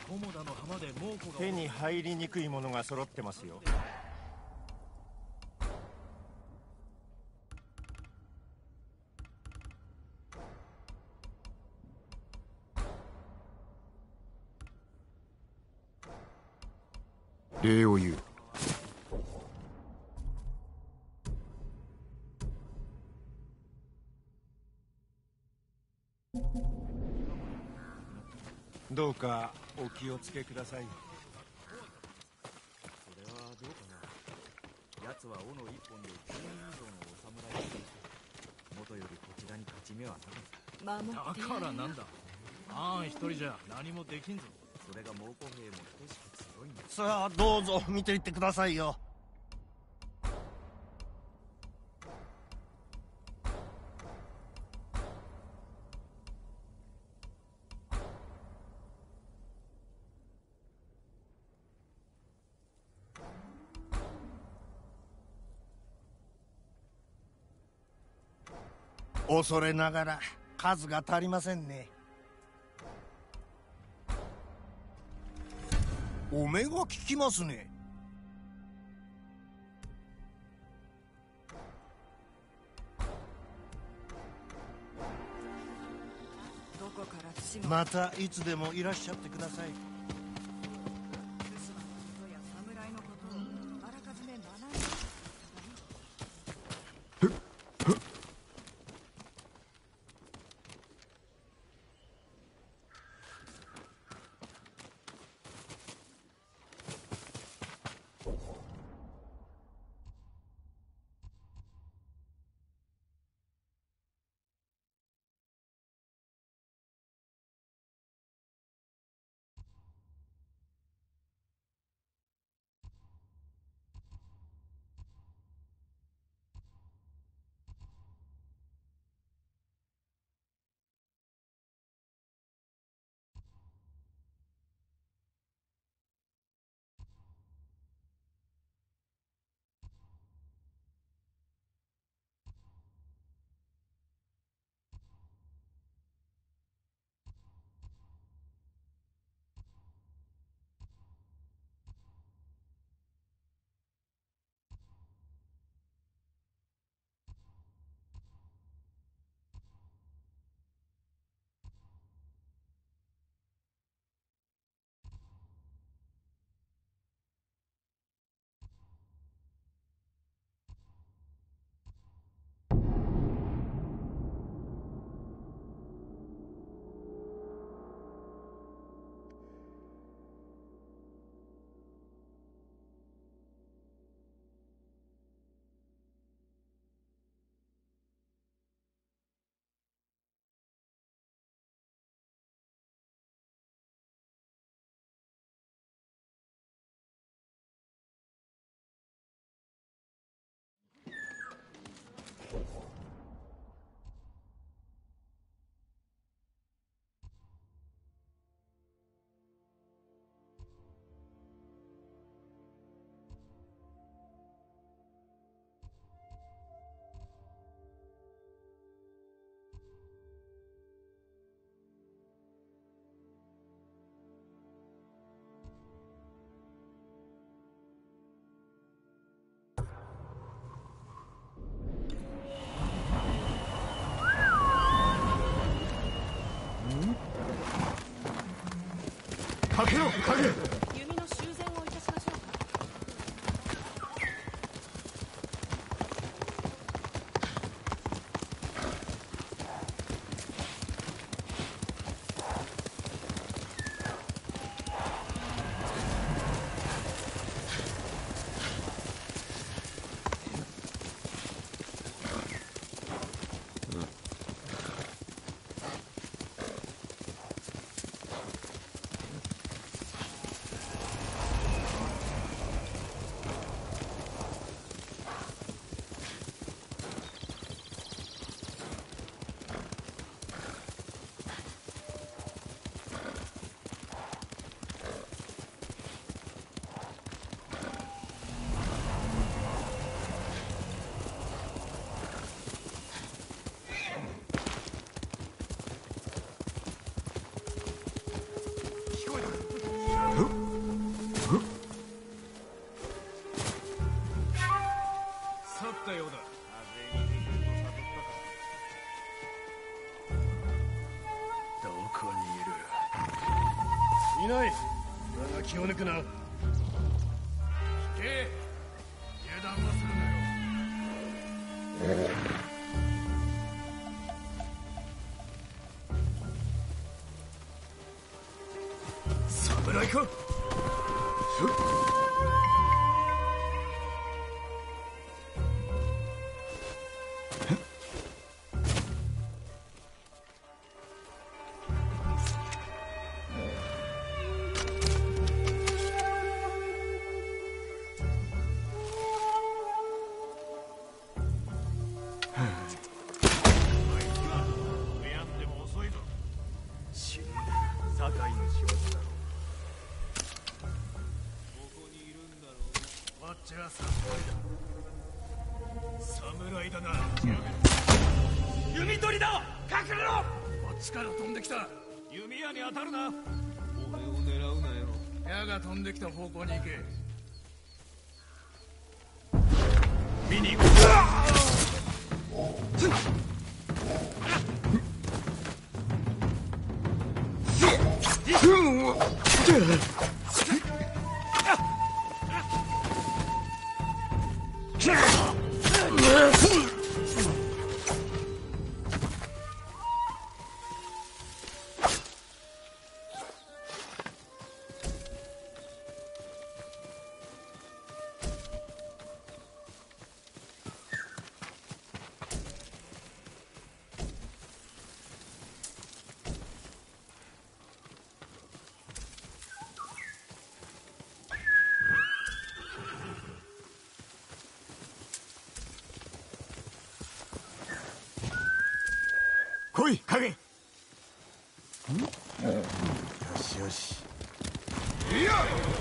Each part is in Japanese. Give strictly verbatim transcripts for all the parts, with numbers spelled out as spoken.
手に入りにくいものが揃ってますよ。 礼を言う。 どうかお気をつけください。 それはどうかな。奴は斧一本でじゅうにん以上のお侍を元よりこちらに勝ち目はなかった。 だからなんだ。ああ一人じゃ何もできんぞ。 それが猛虎兵も等しく強いんだ。 さあどうぞ見ていってくださいよ。恐れながら数が足りませんね。お目が効きますね。 どこから不死またいつでもいらっしゃってください。 侍のことをあらかじめ学んでかけろ影。 弓の修繕をいたしましょうか。 いない。だが気を抜くな。 聞け。油断はするなよ。 侍か。 侍だな。弓取りだ。隠れろ。こっちから飛んできた。弓矢に当たるな。俺を狙うなよ。矢が飛んできた方向に行け。見に行こう。 来い影。よしよし。 いや。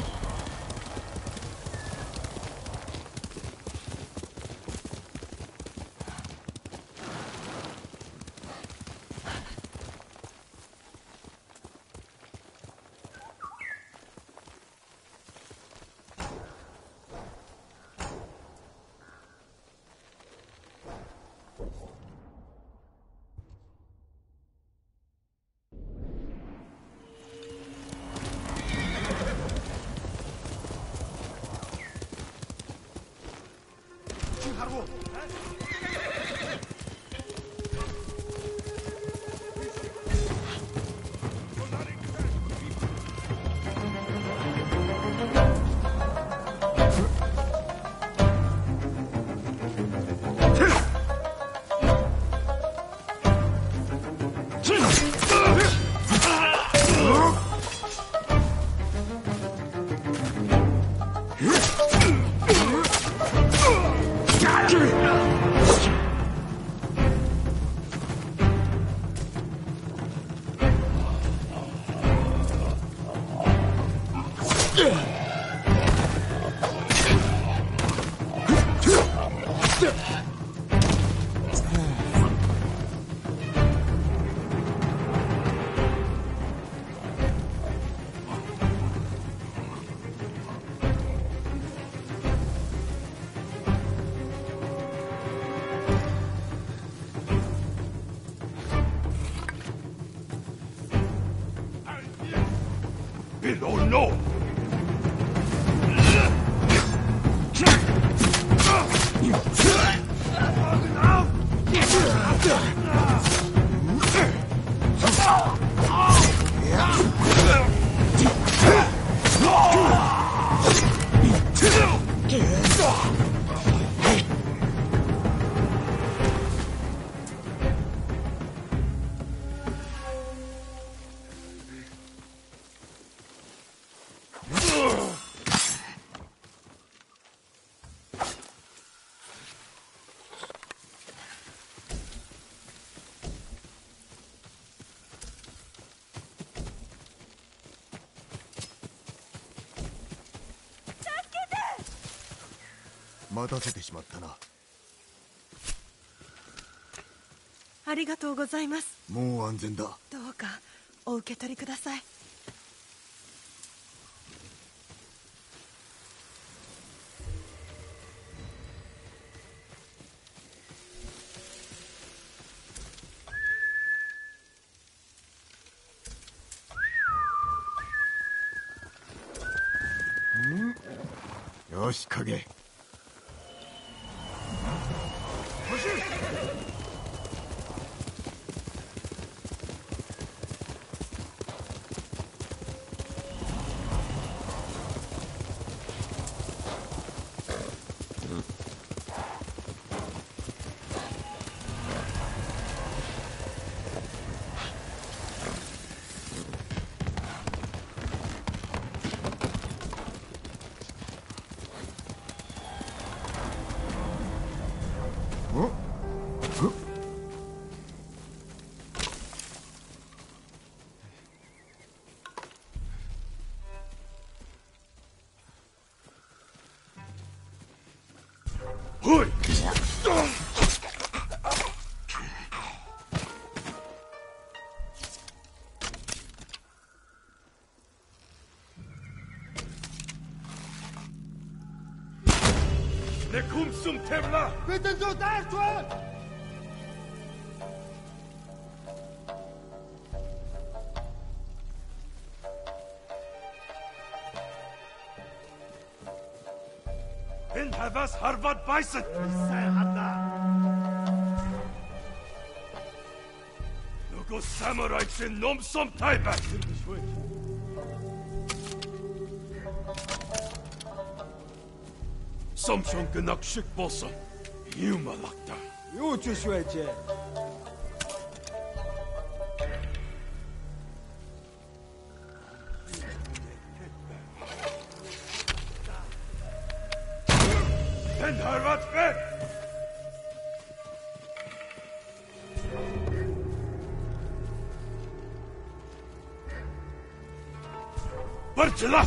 Below no! Ugh! 待たせてしまったな。 ありがとうございます。 もう安全だ。 どうかお受け取りください。 よし影。 おい。Ne kommst zum Terror! Bitte so da schon! In havas Harvard beißen! Nugo samurai sin nom som taiba! Som schon genak schick bossen. Yuma lakta. Юуч швэж. En Harvard vet! Bartela!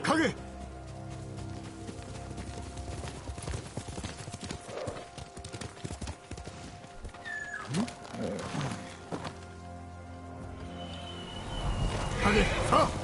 影。影、さあ。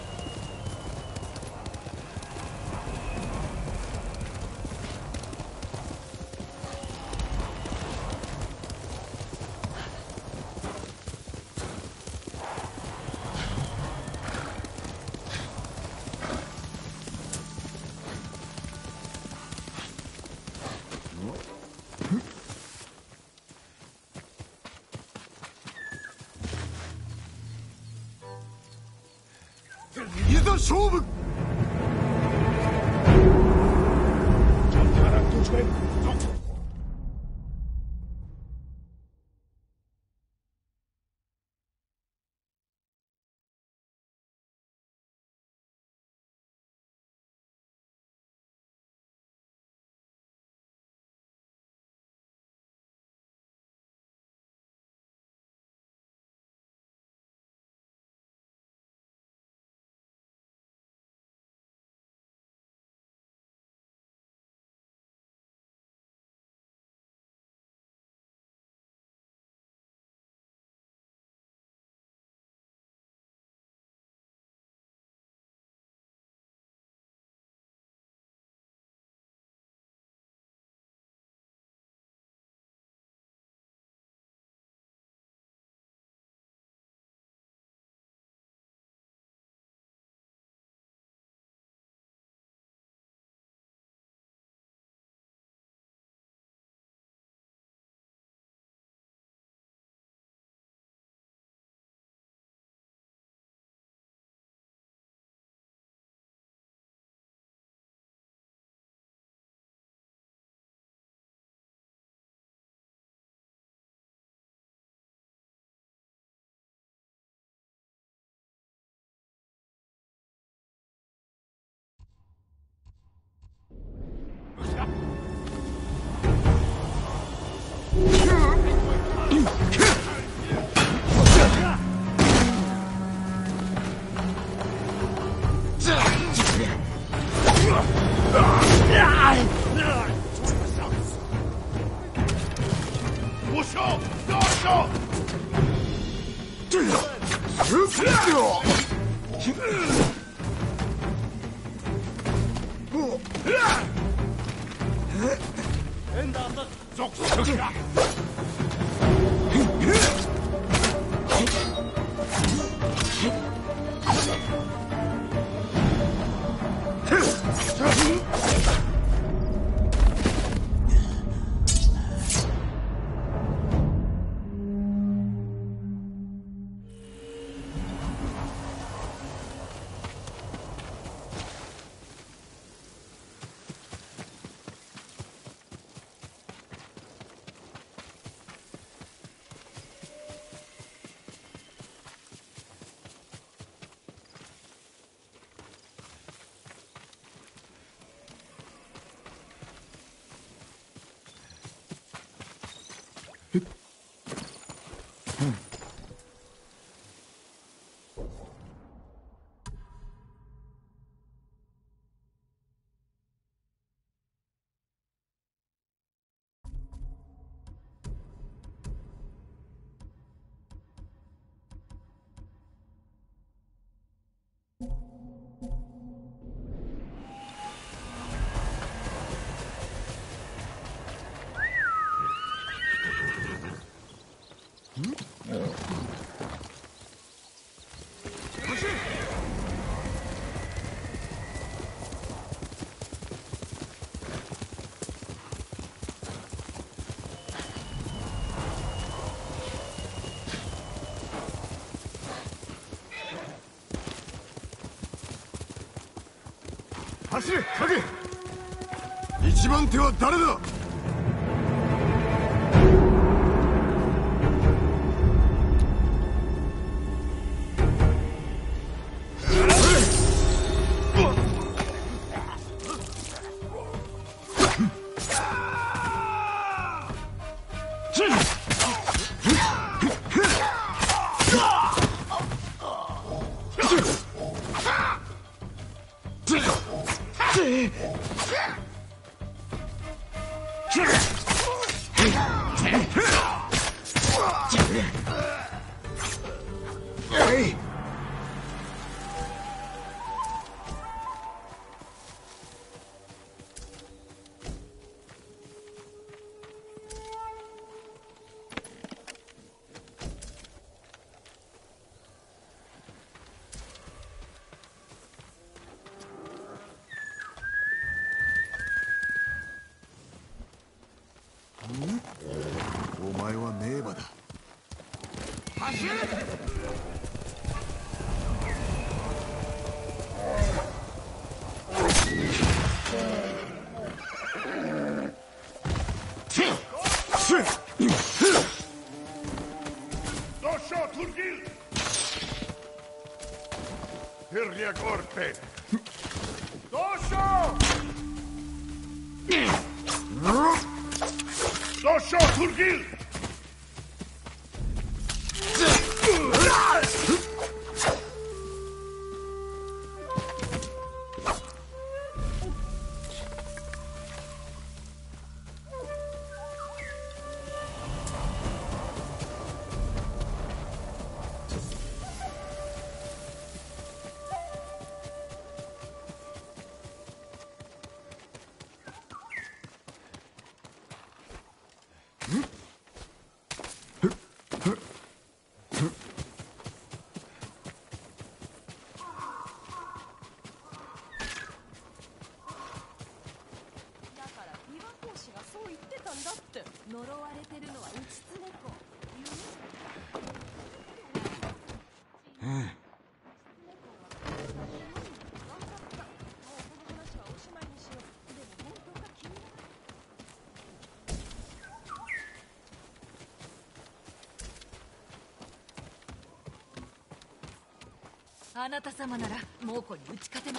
いざ勝負。走れ影。一番手は誰だ。 ばだ。 走れ。 Lascia Turgil! Hirlia Korpe! Lascia! Lascia Turgil! 呪われてるのはウチツネコ。あなた様なら猛虎に打ち勝てます。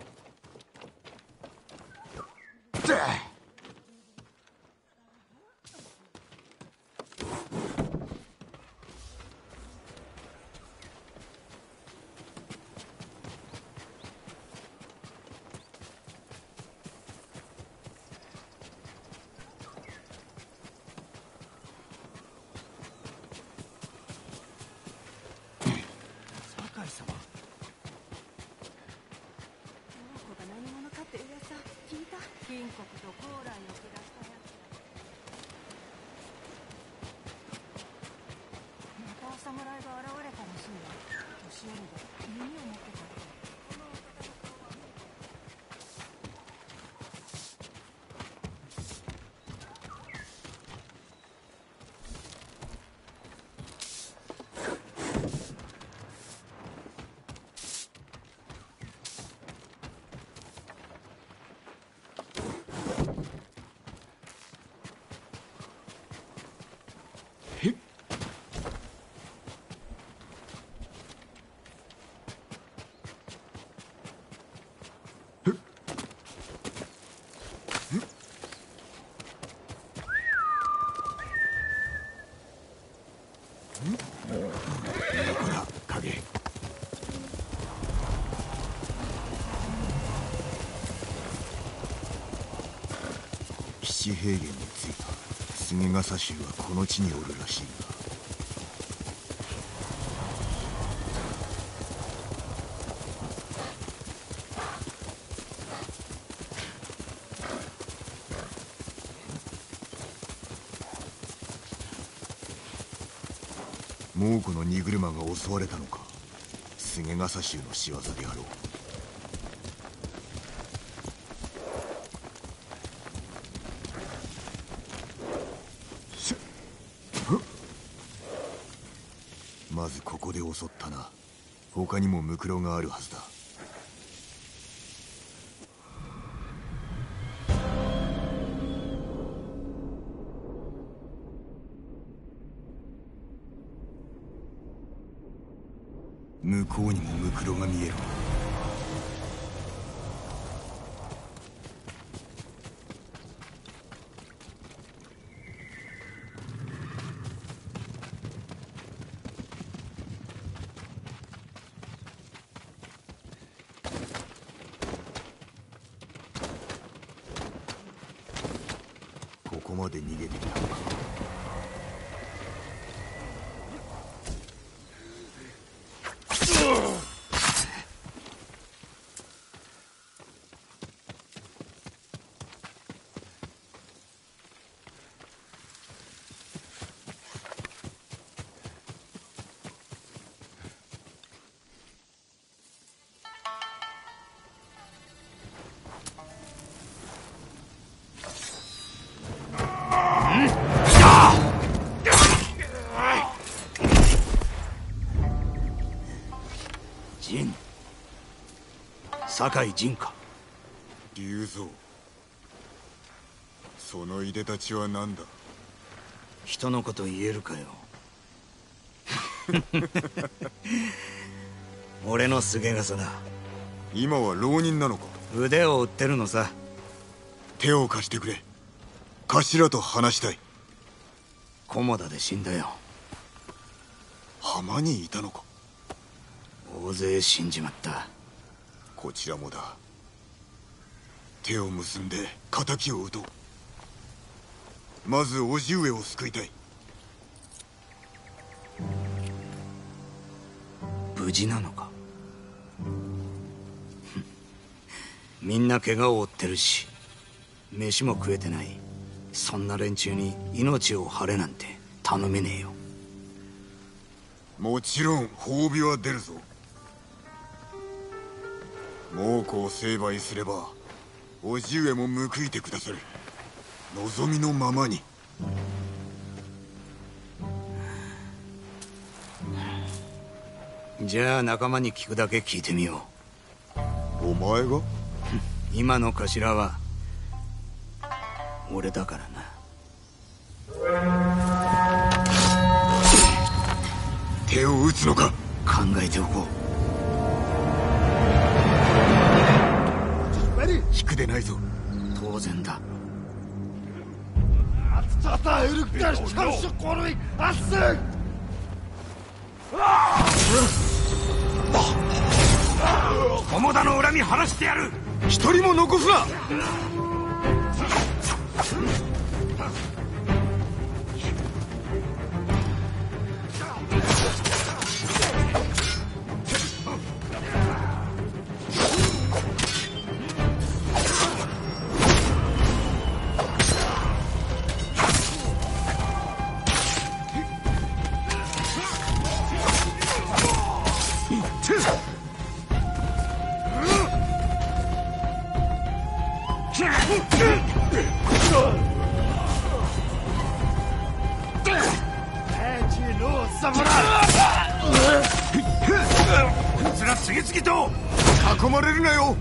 金国と高麗を下したやつまた侍が現れたらしいわ。年寄りで弓を持ってたって。 七平原に着いた。菅笠衆はこの地におるらしいが。猛虎の荷車が襲われたのか。菅笠衆の仕業であろう。まずここで襲ったな。他にもムクロがあるはずだ。向こうにもムクロが見える。ここまで逃げてきたのか。来た！ 仁、酒井仁か。 龍蔵、そのいでたちは何だ。 人のこと言えるかよ。俺のすげ傘だ。 今は浪人なのか。 腕を売ってるのさ。 手を貸してくれ。頭と話したい。 菰田で死んだよ。 浜にいたのか。 大勢死んじまった。 こちらもだ。手を結んで仇を討とう。まず叔父上を救いたい。 無事なのか。みんな怪我を負ってるし飯も食えてない。そんな連中に命を張れなんて頼めねえよ。 もちろん褒美は出るぞ。猛虎を成敗すれば叔父上も報いてくださる。望みのままに。 じゃあ仲間に聞くだけ聞いてみよう。お前が？ 今の頭は俺だからな。 手を打つのか。 考えておこう。 引くでないぞ。 当然だ。菰田の恨み晴らしてやる。 一人も残すな。 こいつら次々と囲まれるなよ。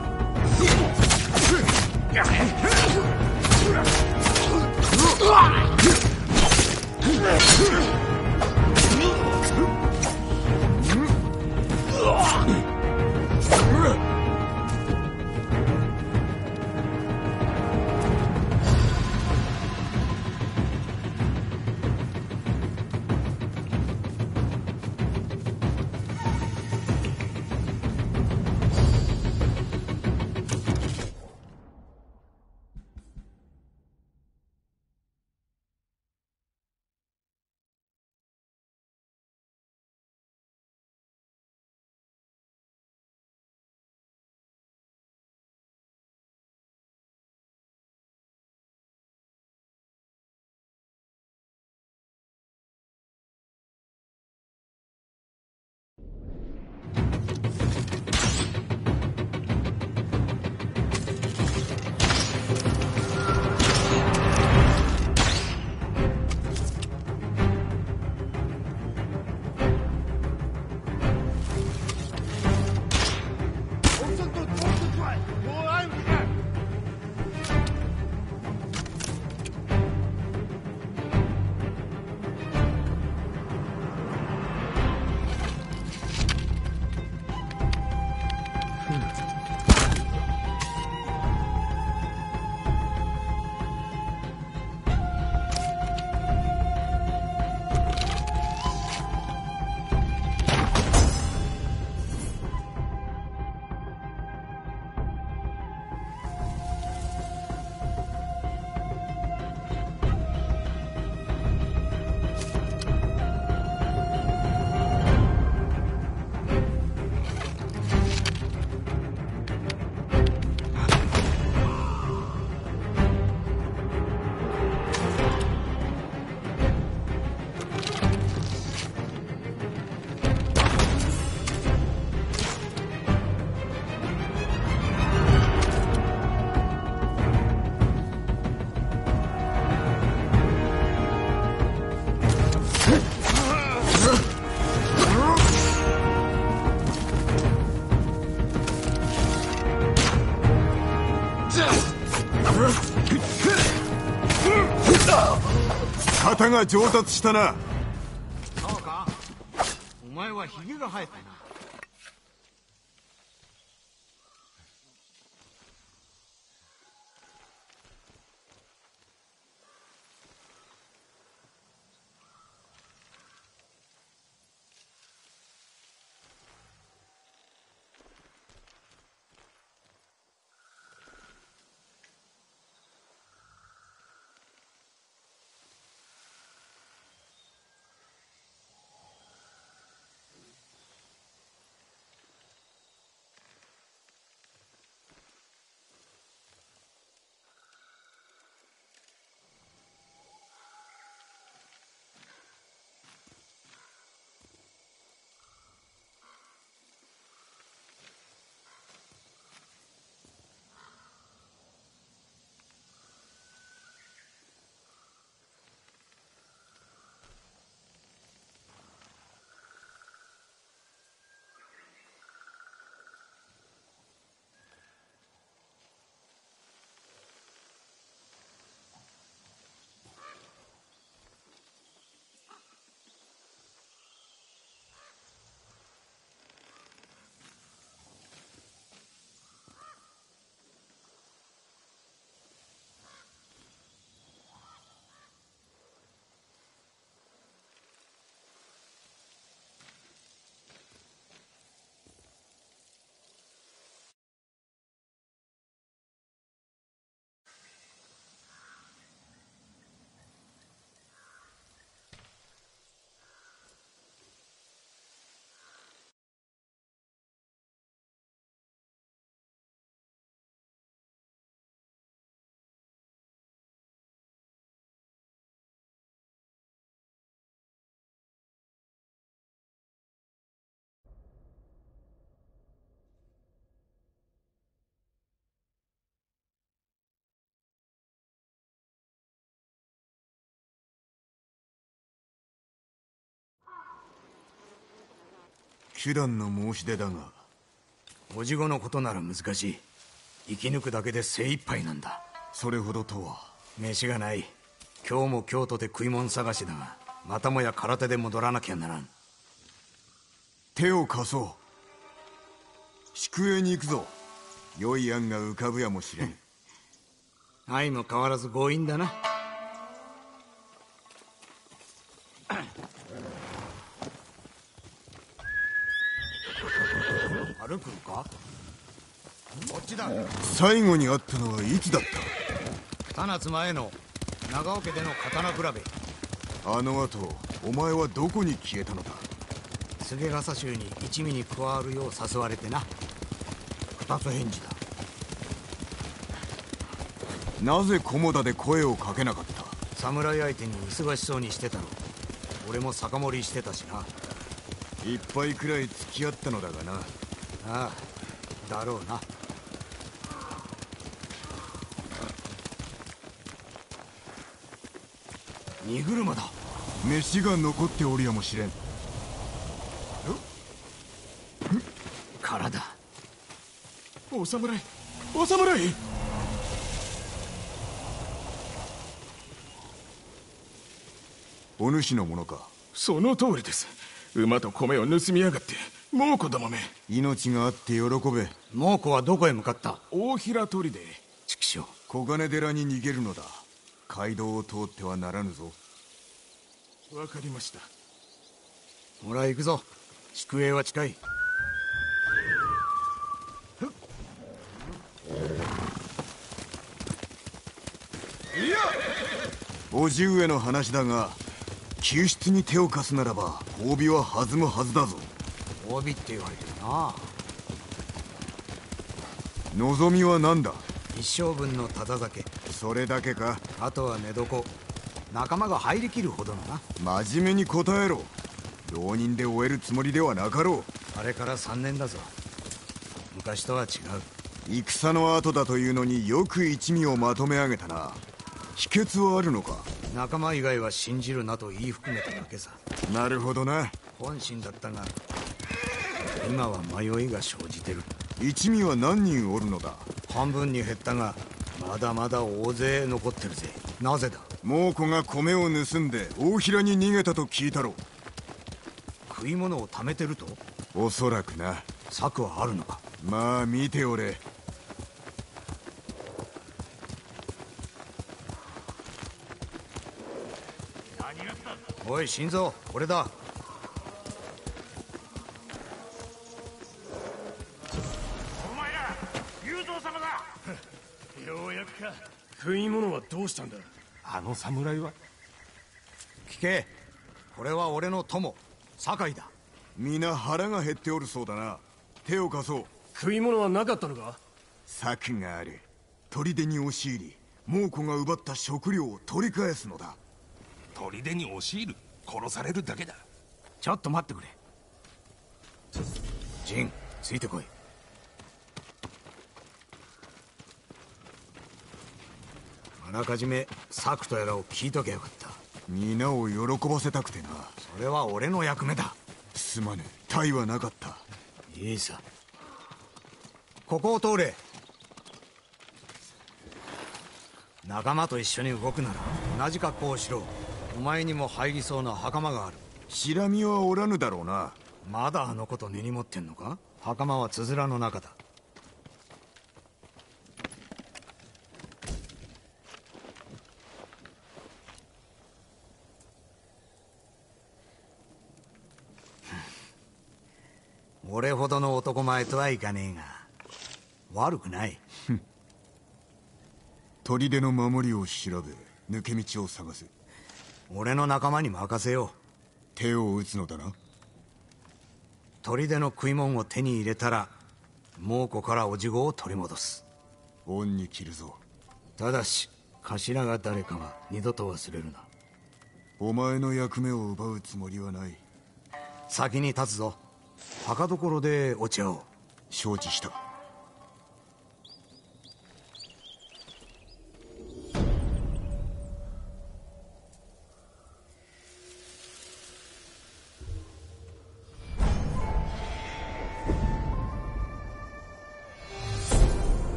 うわっ型が上達したな。 そうか。お前はヒゲが生えたな。 手段の申し出だが、 おじごのことなら難しい。生き抜くだけで精一杯なんだ。 それほどとは。 飯がない。今日も京都で食い物探しだが、またもや空手で戻らなきゃならん。 手を貸そう。宿営に行くぞ。良い案が浮かぶやもしれん。 相も変わらず強引だな。歩くんか。こっちだ。 最後に会ったのはいつだった？ 二夏前の長尾家での刀比べ。 あの後お前はどこに消えたのだ？ 菅笠衆に一味に加わるよう誘われてな。二つ返事だ。 なぜ菰田で声をかけなかった？ 侍相手に忙しそうにしてたろ。俺も酒盛りしてたしな。 一杯くらい付き合ったのだがな。 ああ、だろうな。荷車だ。 飯が残っておるやもしれん。 空だ。 お侍、お侍。 お主のものか？ その通りです。馬と米を盗みやがって猛虎どもめ。 命があって喜べ。 猛虎はどこへ向かった？ 大平砦。 畜生。 小金寺に逃げるのだ。街道を通ってはならぬぞ。 わかりました。 ほら行くぞ。宿営は近い。 叔父上の話だが、救出に手を貸すならば褒美は弾むはずだぞ。 褒美って言われてるな。 望みは何だ？ 一生分のタダ酒。 それだけか？ あとは寝床。仲間が入りきるほどのな。 真面目に答えろ。浪人で終えるつもりではなかろう。 あれから三年だぞ。昔とは違う。 戦の後だというのによく一味をまとめ上げたな。秘訣はあるのか？ 仲間以外は信じるなと言い含めただけさ。 なるほどな。 本心だったが今は迷いが生じてる。 一味は何人おるのだ？ 半分に減ったがまだまだ大勢残ってるぜ。なぜだ？ 猛虎が米を盗んで大平に逃げたと聞いたろ。 食い物を貯めてると？ おそらくな。 策はあるのか？ まあ見ておれ。 おい心臓、俺だ。 お前ら雄三様だ。ようやくか。食い物はどうしたんだ？ あの侍は？ 聞け、これは俺の友酒井だ。 皆腹が減っておるそうだな。手を貸そう。 食い物はなかったのか？ 策がある。砦に押し入り猛虎が奪った食料を取り返すのだ。 砦に押し入る？殺されるだけだ。 ちょっと待ってくれ。ジン、ついてこい。あらかじめ策とやらを聞いとけばよかった。 皆を喜ばせたくてな。 それは俺の役目だ。 すまぬ、体はなかった。 いいさ、ここを通れ。仲間と一緒に動くなら同じ格好をしろ。お前にも入りそうな袴がある。 シラミはおらぬだろうな。 まだあのこと根に持ってんのか？袴はつづらの中だ。俺ほどの男前とはいかねえが悪くない。 砦の守りを調べ抜け道を探す。 俺の仲間に任せよう。 手を打つのだな。 砦の食い物を手に入れたら猛虎からおじごを取り戻す。 恩に着るぞ。 ただし頭が誰かは二度と忘れるな。 お前の役目を奪うつもりはない。 先に立つぞ。墓所でお茶を。 承知した。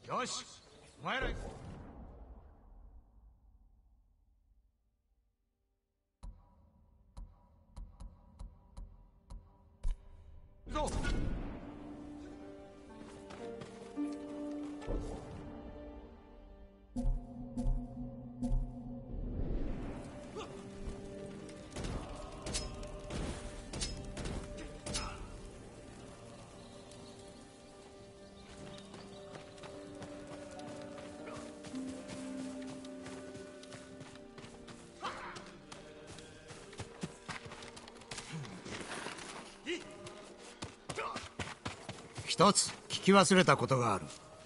よし、お前ら行くぞ。一つ聞き忘れたことがある。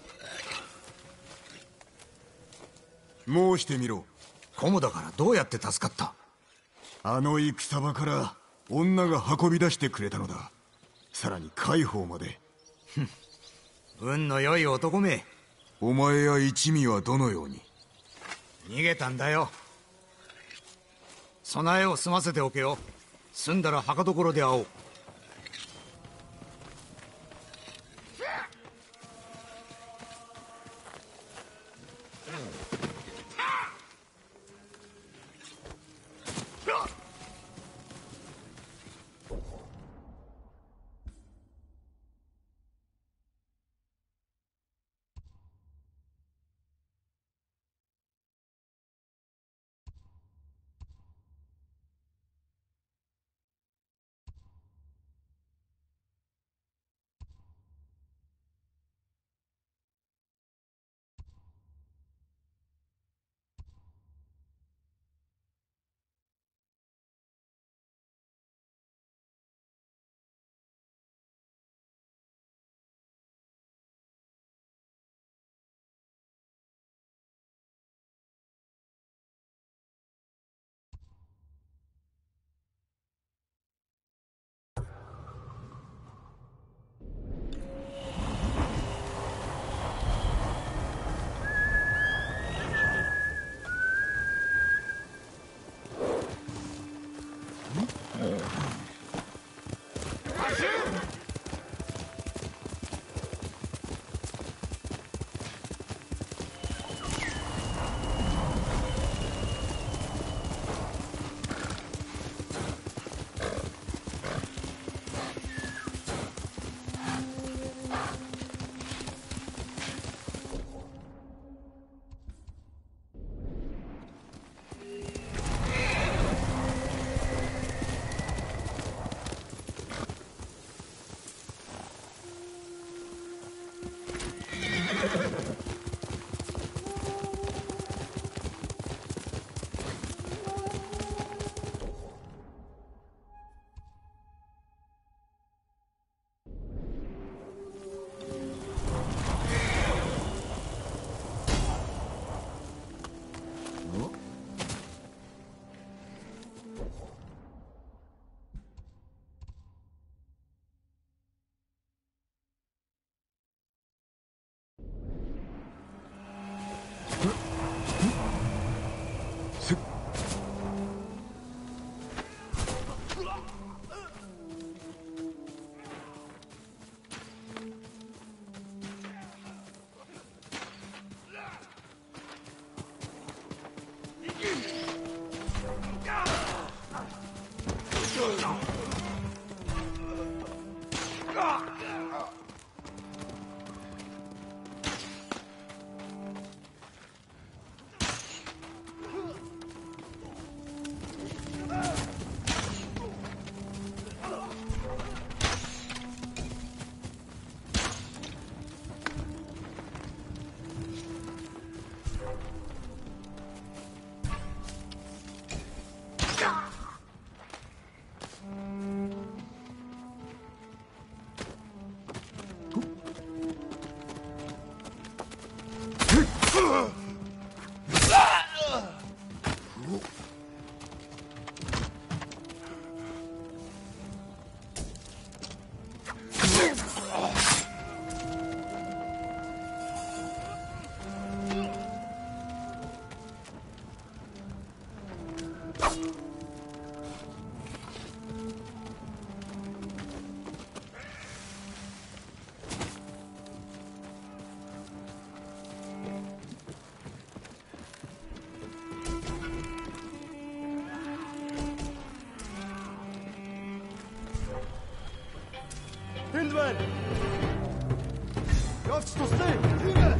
申してみろ。 コモダからどうやって助かった？ あの戦場から女が運び出してくれたのだ。さらに介抱まで。 運の良い男め。 お前や一味はどのように？ 逃げたんだよ。備えを済ませておけよ。済んだら墓所で会おう。 Явч туслая. Хингэ.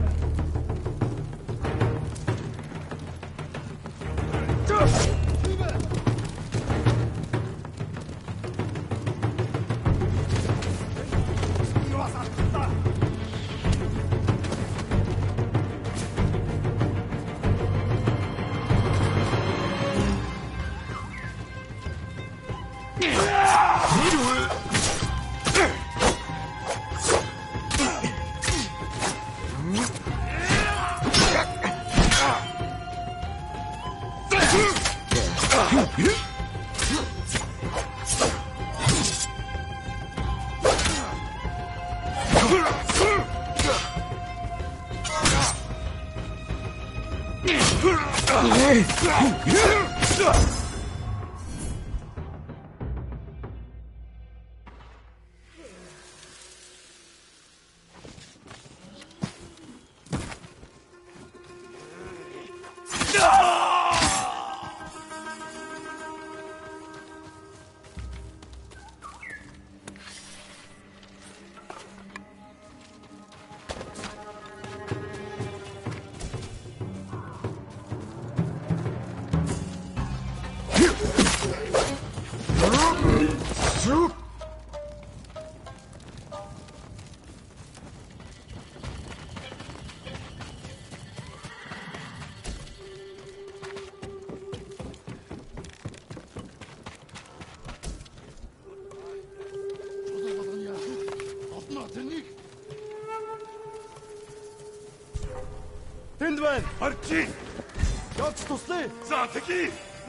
Тэнд байна. Харчи. Явч туслая. За тэки.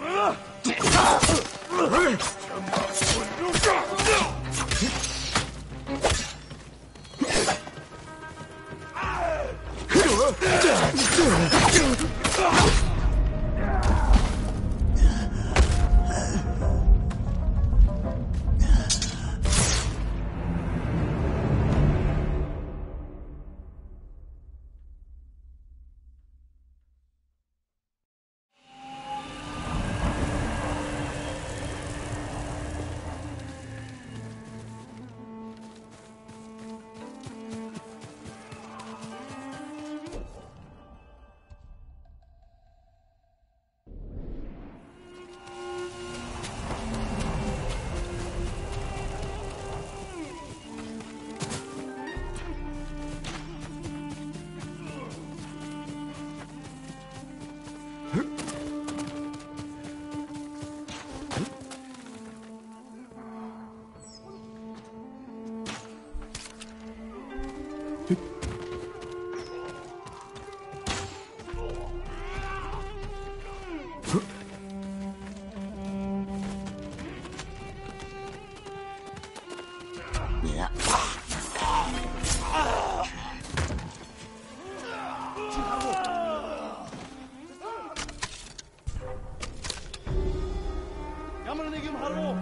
Ямар нэг юм харав.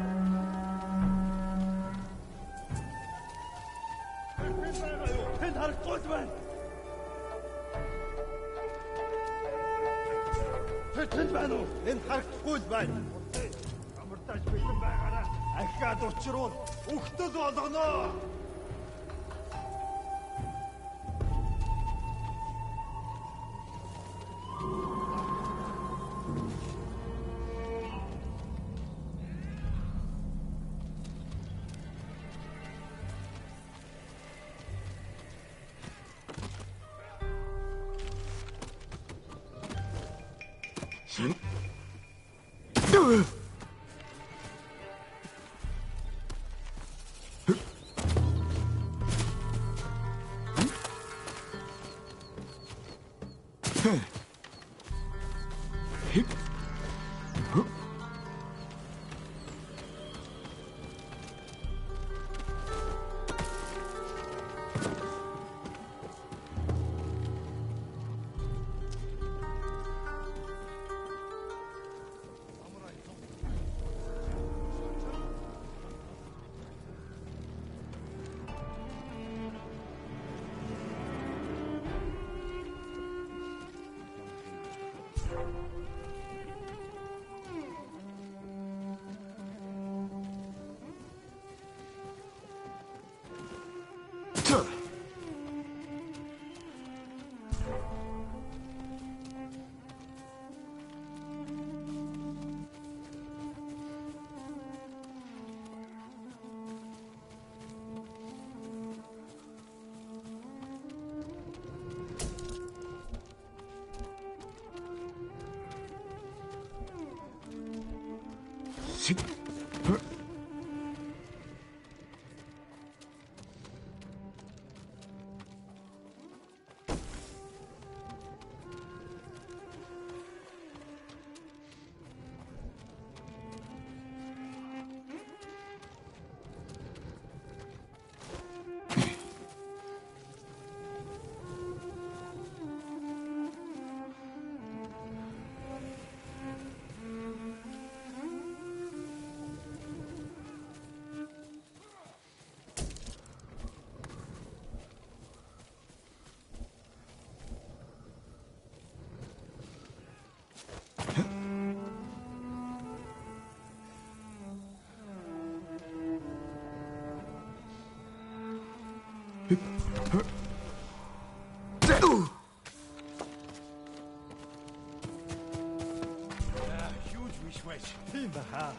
Тэнд харахгүй байна. Тэнд байна уу? Энд харахгүй л байна. Амартаж бэлэн байгаараа ахиад учруул өгтөл болгоно. huge wish. Тийм баха.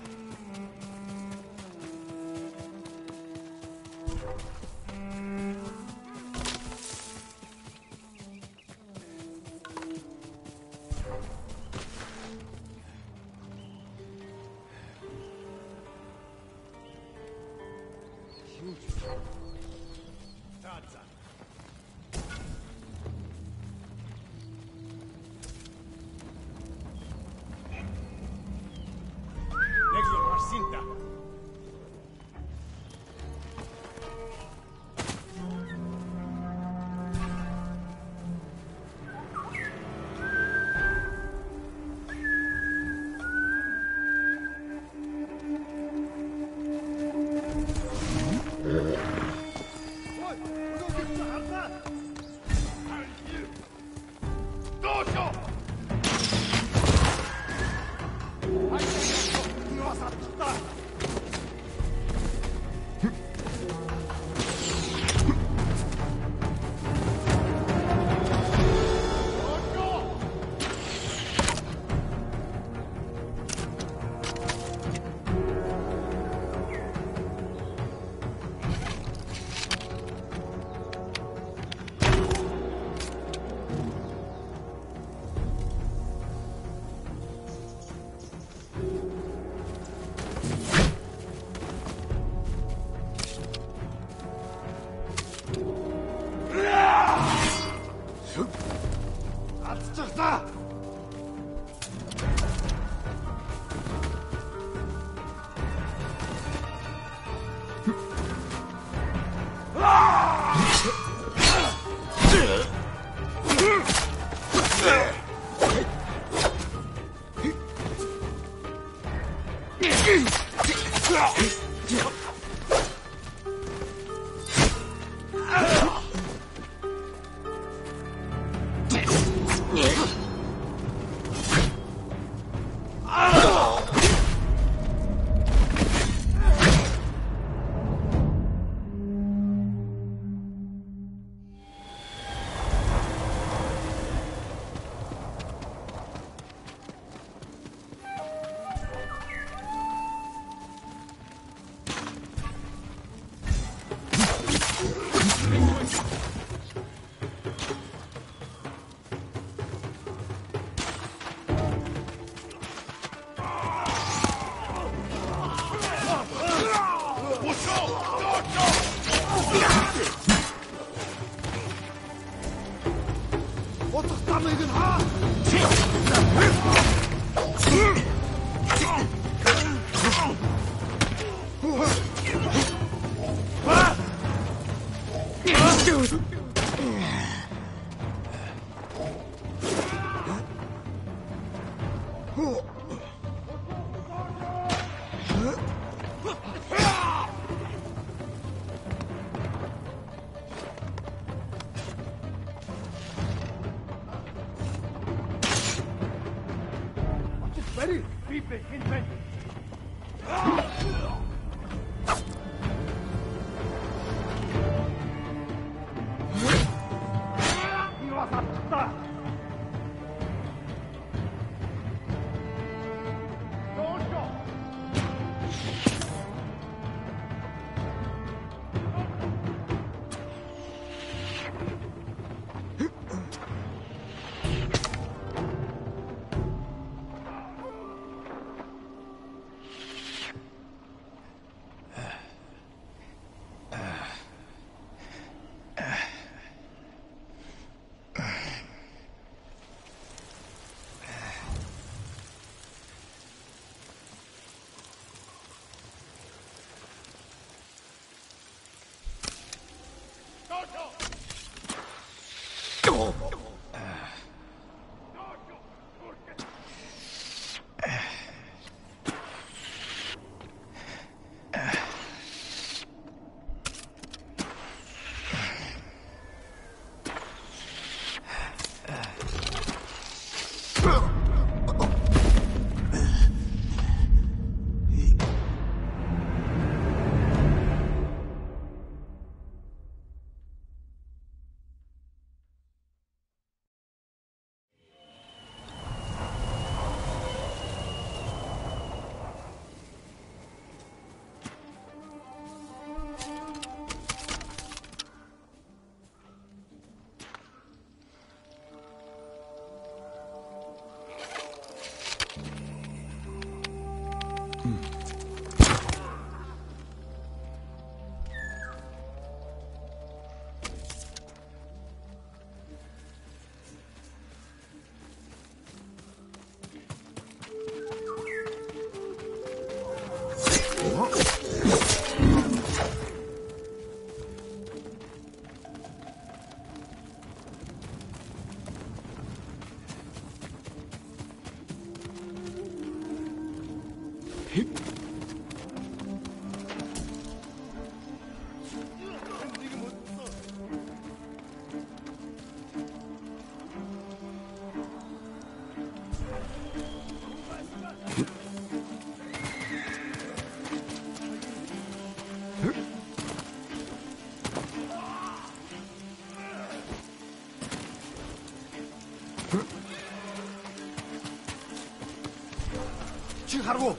지금 가라고.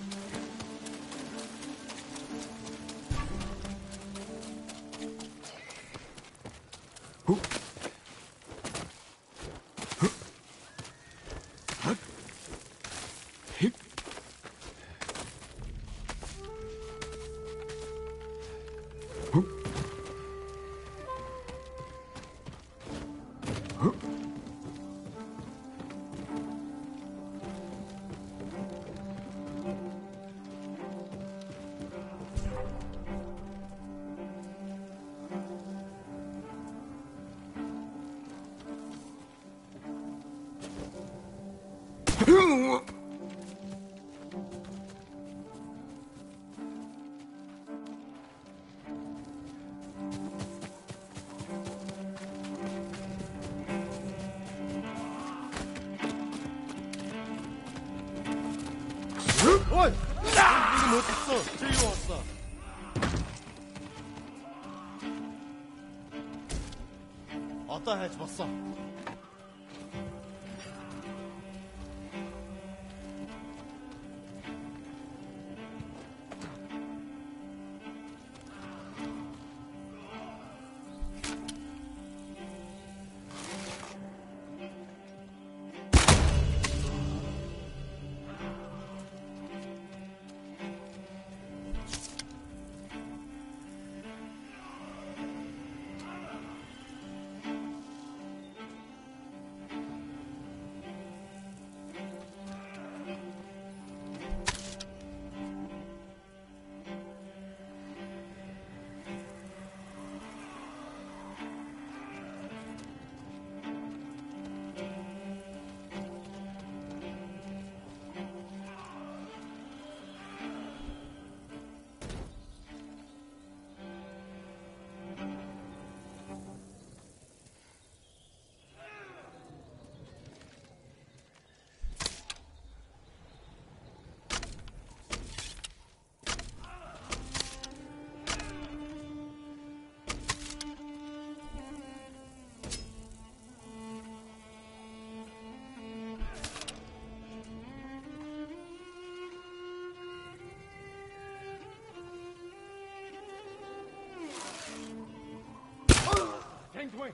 어이! 지금 어딨어? 저기 왔어. 어따 해줘봤어. 갱통해.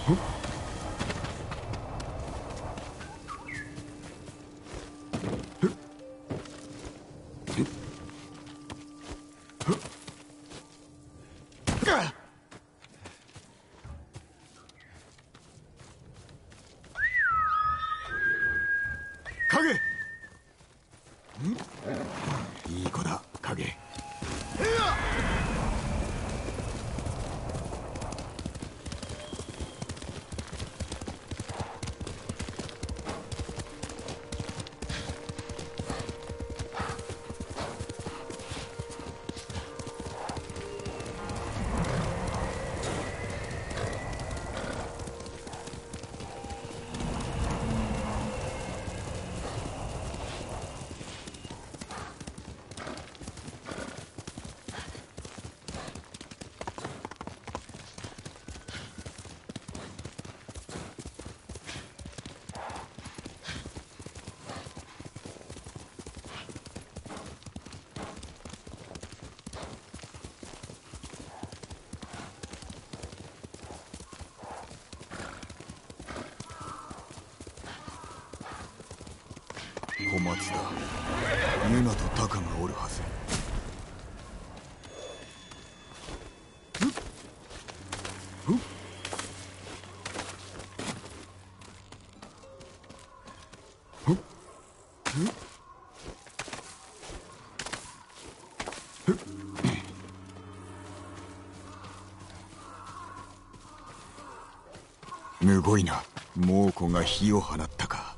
影。いい子だ影。小松だ。ユナとタカがおるはず。むごいな。猛虎が火を放ったか。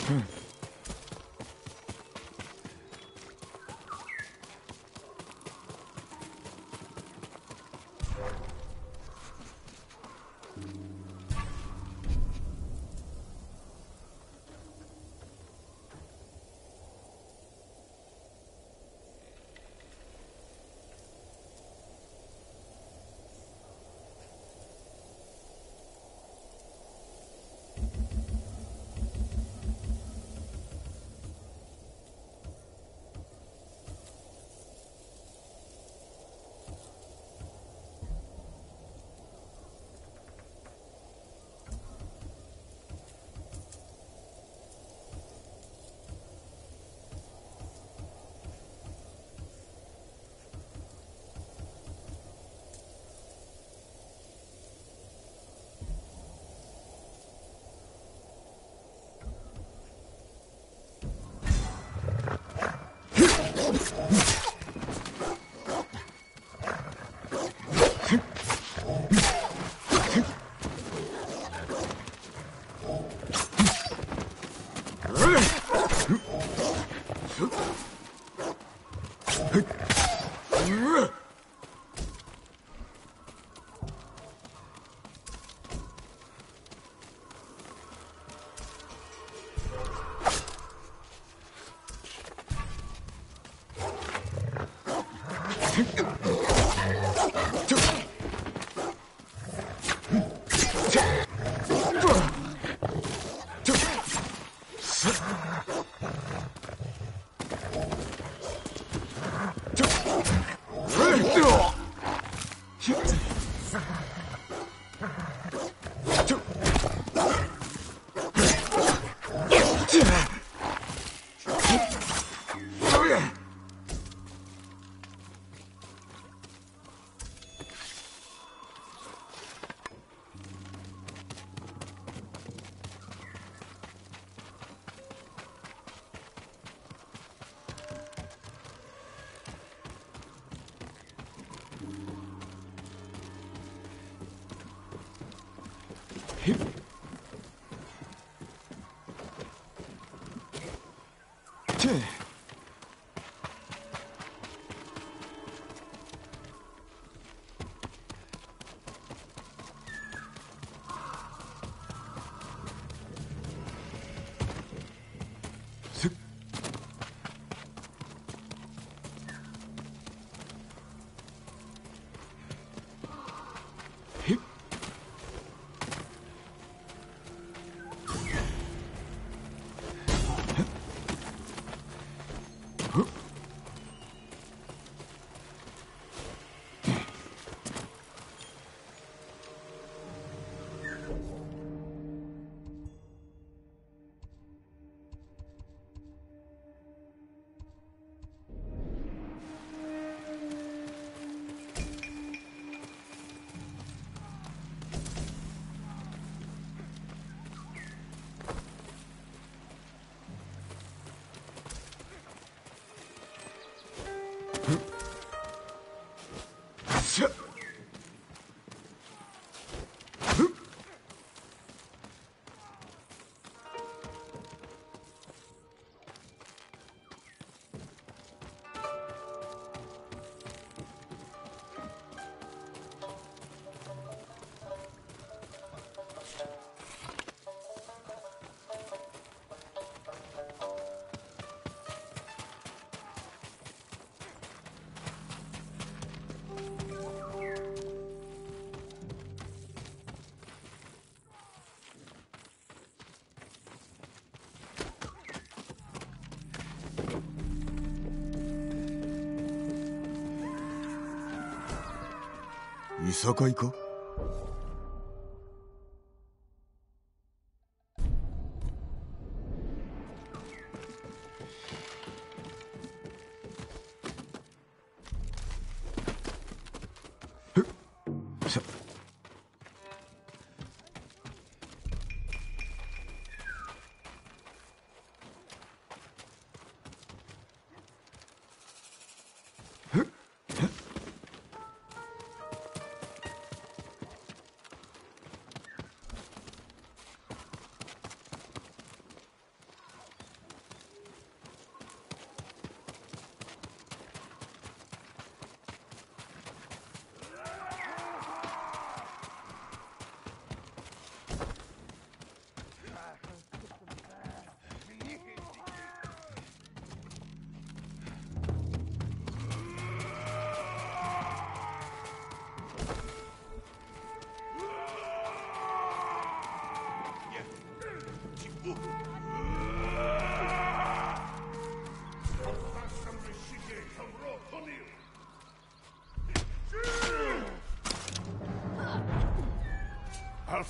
いさかいか？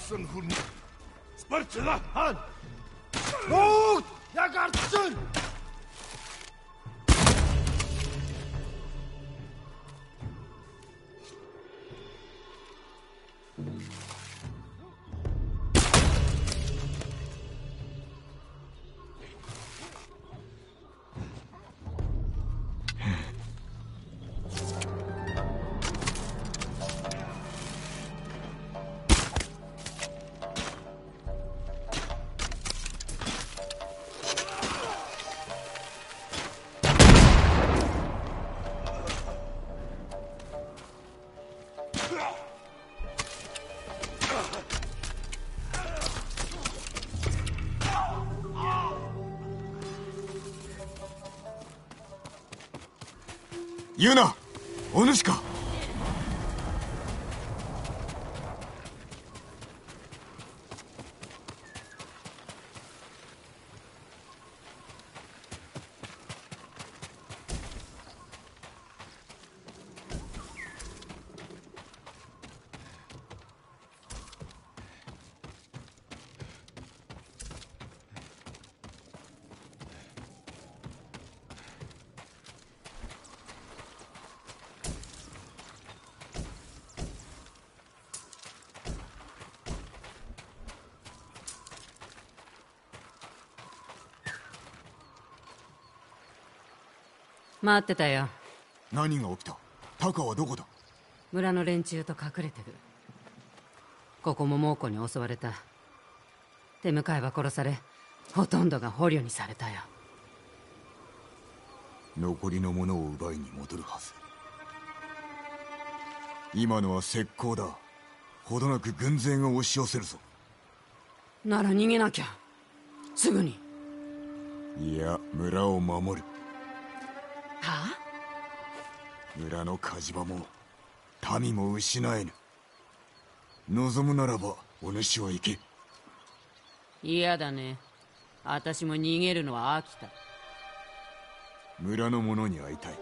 Ягарсан хүн Спарчла хан. Нуу ягарсан. ユナ、お主か。 待ってたよ。 何が起きた？タカはどこだ？ 村の連中と隠れてる。ここも猛虎に襲われた。手向かいは殺され、ほとんどが捕虜にされたよ。 残りのものを奪いに戻るはず。今のは石膏だ。ほどなく軍勢が押し寄せるぞ。 なら逃げなきゃ。すぐに。 いや、村を守る。 はあ？ 村の火事場も民も失えぬ。望むならばお主は行け。 嫌だね。私も逃げるのは飽きた。 村の者に会いたい。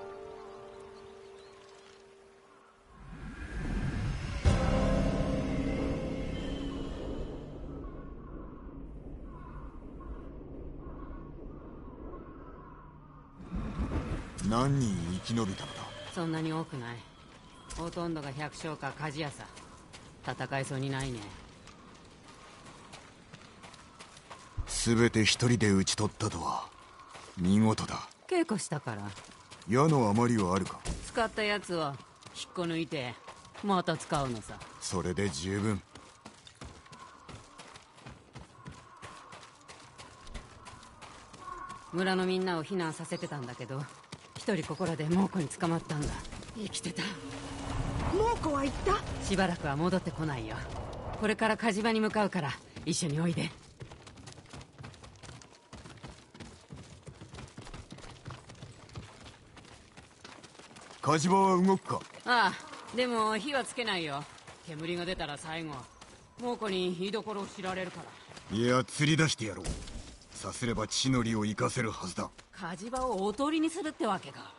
何人生き延びたのだ？ そんなに多くない。ほとんどが百姓か鍛冶屋さ。戦えそうにないね。 全て一人で討ち取ったとは見事だ。 稽古したから。 矢の余りはあるか？ 使ったやつを引っこ抜いてまた使うのさ。 それで十分。 村のみんなを避難させてたんだけど、一人ここらで猛虎に捕まったんだ。生きてた。 猛虎は行った？ しばらくは戻ってこないよ。これから火事場に向かうから一緒においで。 火事場は動くか？ ああ、でも火はつけないよ。煙が出たら最後猛虎に居所を知られるから。 いや、釣り出してやろう。さすれば血のりを生かせるはずだ。 火事場をおとりにするってわけか。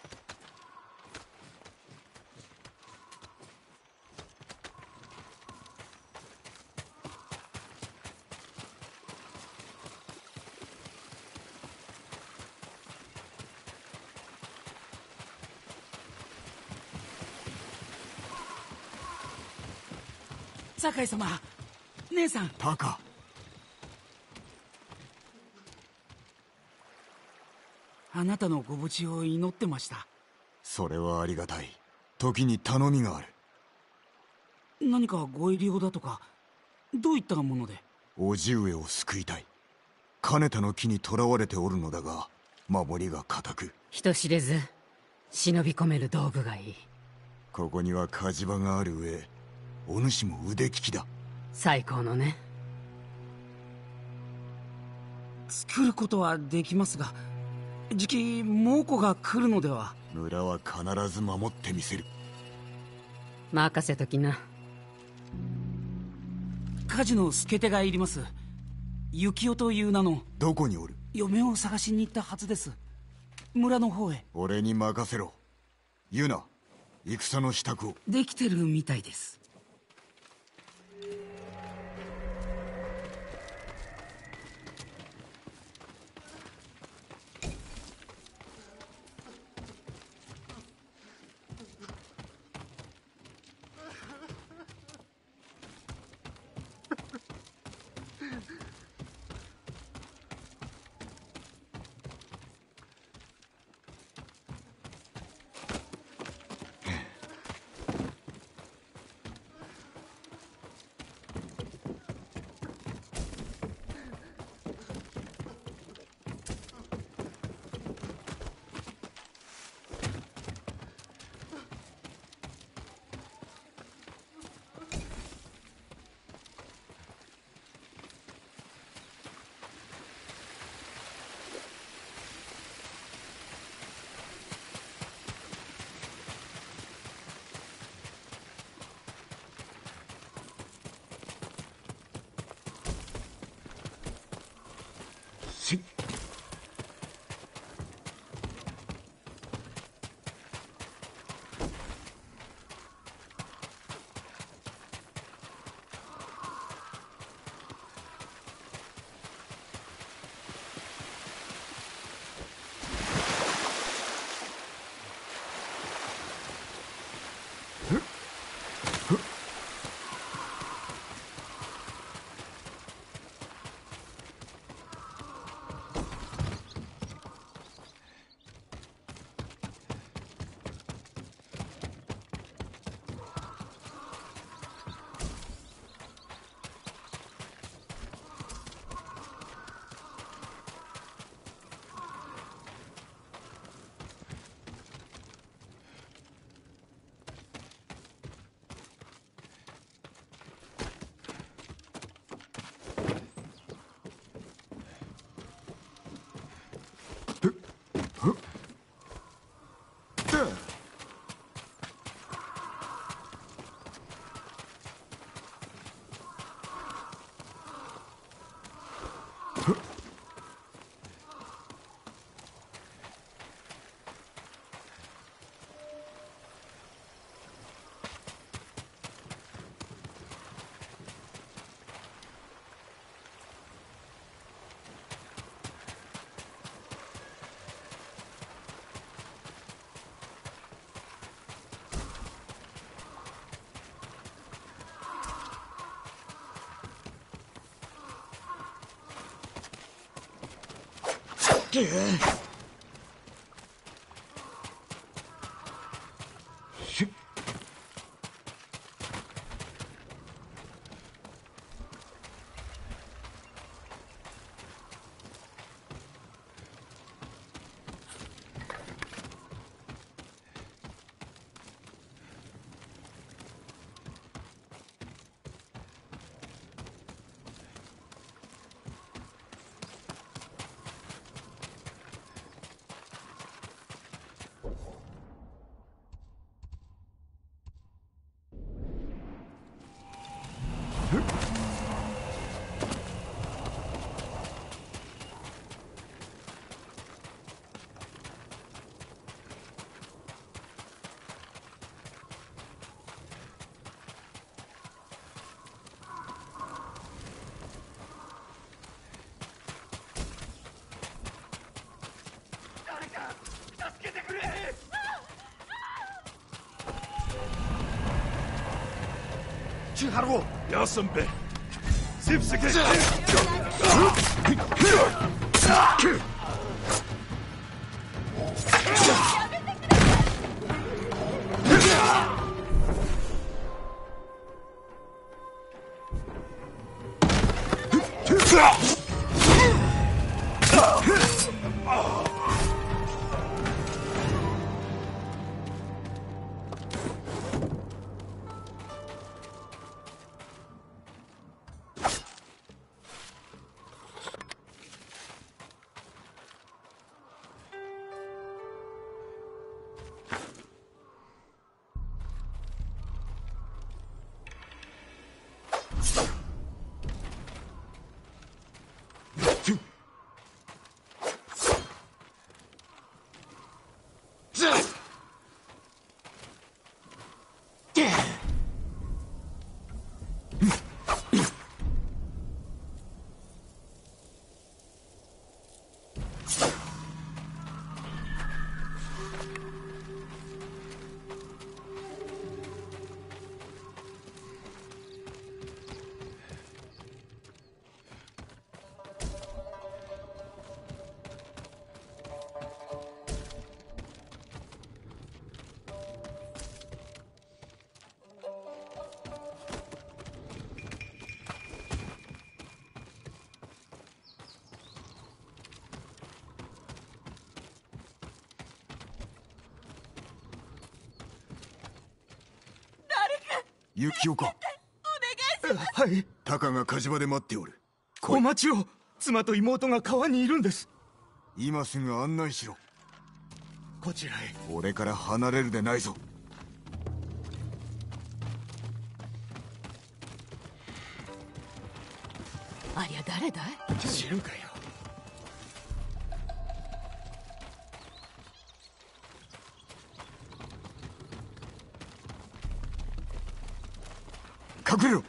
酒井様、姉さん。 タカ。 あなたのご無事を祈ってました。 それはありがたい。時に頼みがある。 何かご入り用だとか、どういったもので？ 叔父上を救いたい。金田の木に囚われておるのだが、守りが固く。 人知れず忍び込める道具がいい。 ここには火事場がある上、お主も腕利きだ。 最高のね。 作ることはできますが、じき猛虎が来るのでは？ 村は必ず守ってみせる。 任せときな。 火事の助手がいります。幸男という名の。 どこにおる？ 嫁を探しに行ったはずです。村の方へ。 俺に任せろ。ユナ、戦の支度を。 できてるみたいです。 し Харвуу. Яасан бэ? Сивсэг. ユキオか。 お願いします。はい。 タカが火事場で待っておる。 お待ちを。妻と妹が川にいるんです。 今すぐ案内しろ。 こちらへ。 俺から離れるでないぞ。 ありゃ誰だい？ 知るかよ。 隠れろ。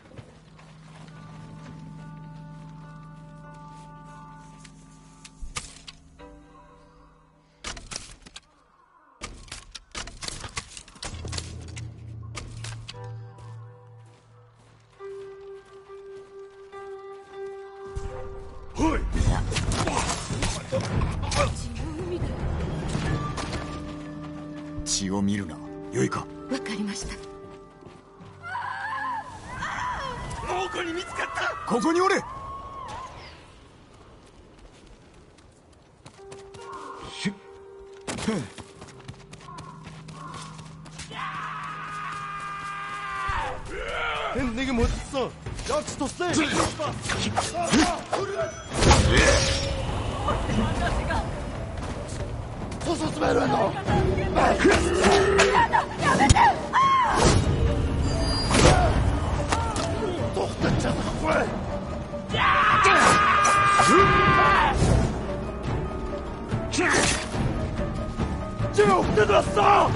おい、 血を見るな。よいか。 わかりました。 猛虎に見つかった。 ここにおれ。しっ Нэг юм үлдсэн. Явж туслая. Тус ус байна уу? Тогтож чадахгүй. Чи өгдөд бассан.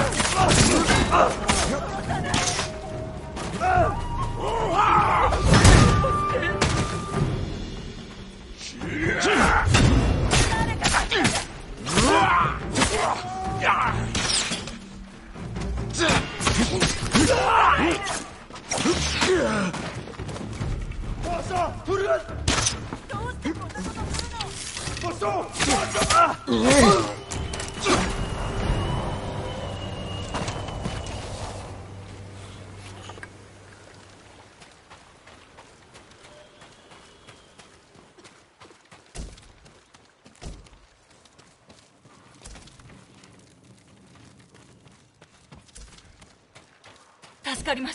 助かりました。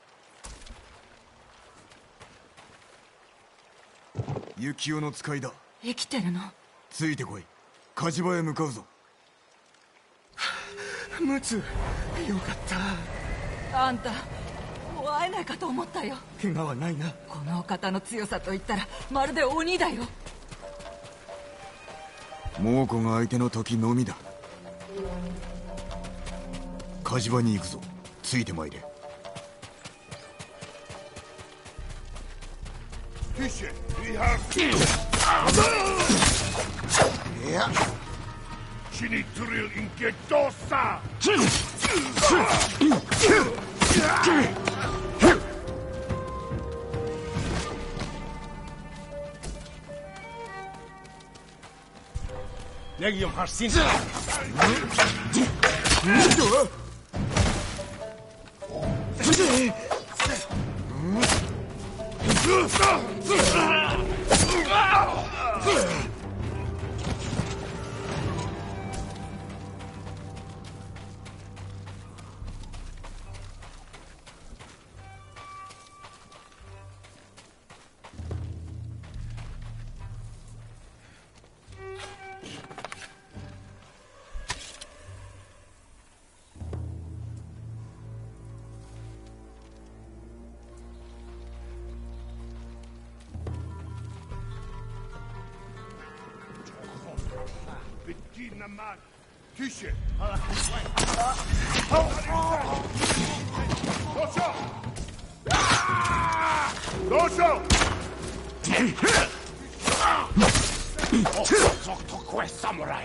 幸男の使いだ。 生きてるの？ ついてこい。火事場へ向かうぞ。 ムツ、よかった。 あんた、もう会えないかと思ったよ。 怪我はないな。 このお方の強さといったらまるで鬼だよ。 猛虎が相手の時のみだ。火事場に行くぞ。ついてまいれ。いや、 死につるインケドッサ。Нэг юм харсан. Tysche! Dosho! Dosho! Talk to Quest Samurai!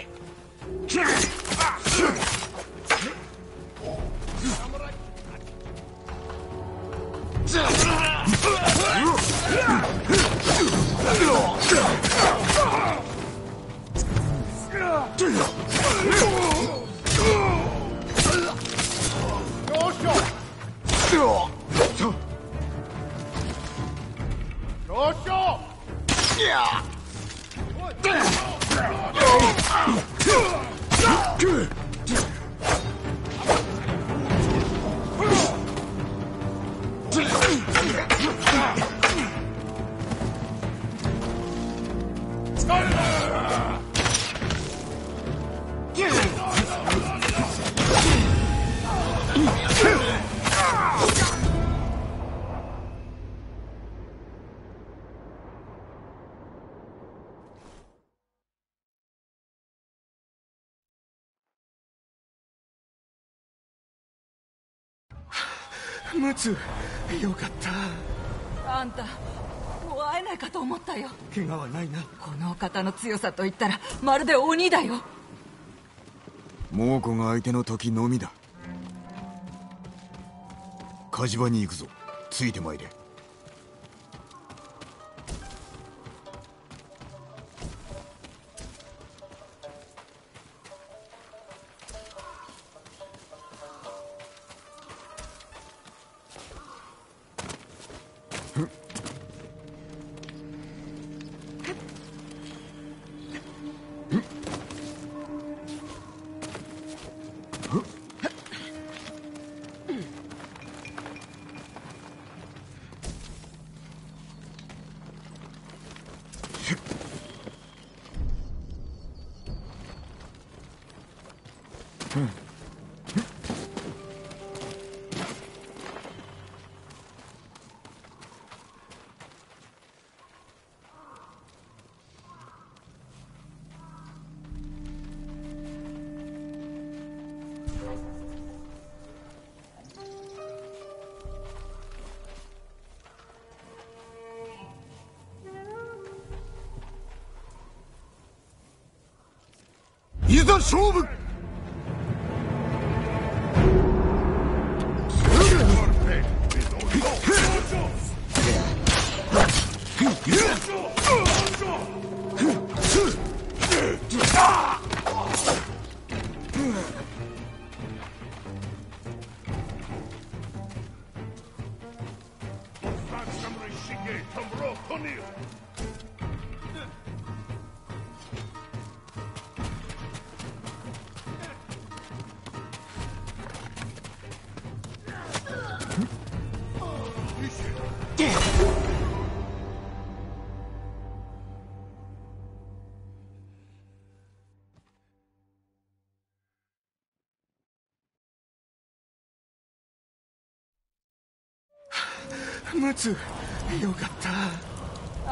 ムツ、 よかった。 あんたもう会えないかと思ったよ。 怪我はないな。 このお方の強さと言ったらまるで鬼だよ。 猛虎が相手の時のみだ。火事場に行くぞ。ついてまいれ。いざ勝負。 ムツ、よかった。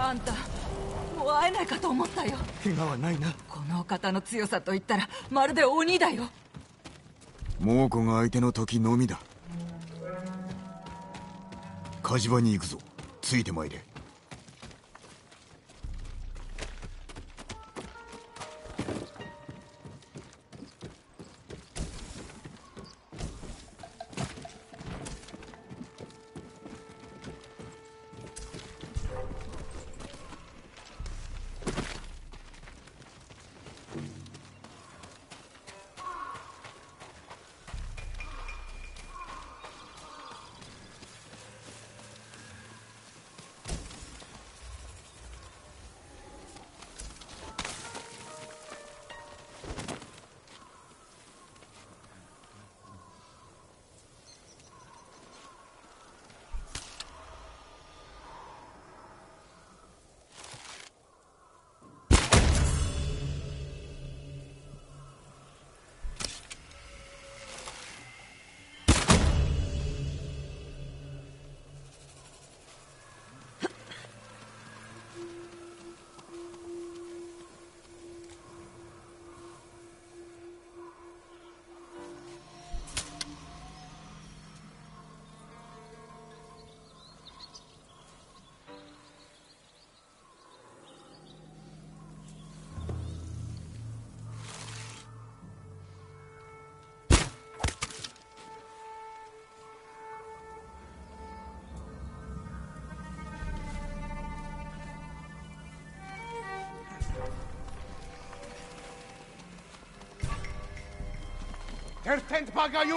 あんたもう会えないかと思ったよ。 怪我はないな。 このお方の強さと言ったらまるで鬼だよ。 猛虎が相手の時のみだ。火事場に行くぞ。ついてまいれ。 Er tent pagayo.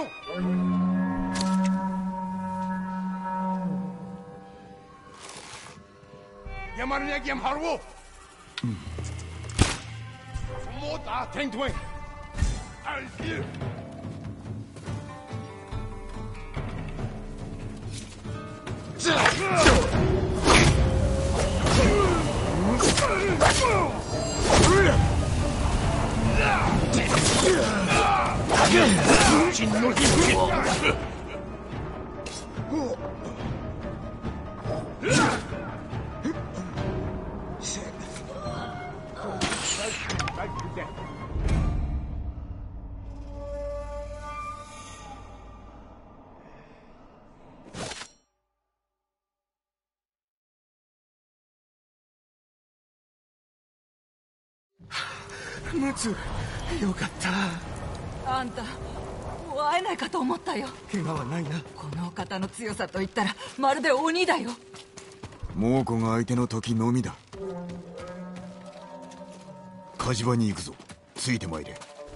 Yamarnya giam harwo. Moda tentwe. Al hier. ムツ、よかった。 あんたもう会えないかと思ったよ。 怪我はないな。 このお方の強さと言ったらまるで鬼だよ。 猛虎が相手の時のみだ。火事場に行くぞ。ついてまいれ。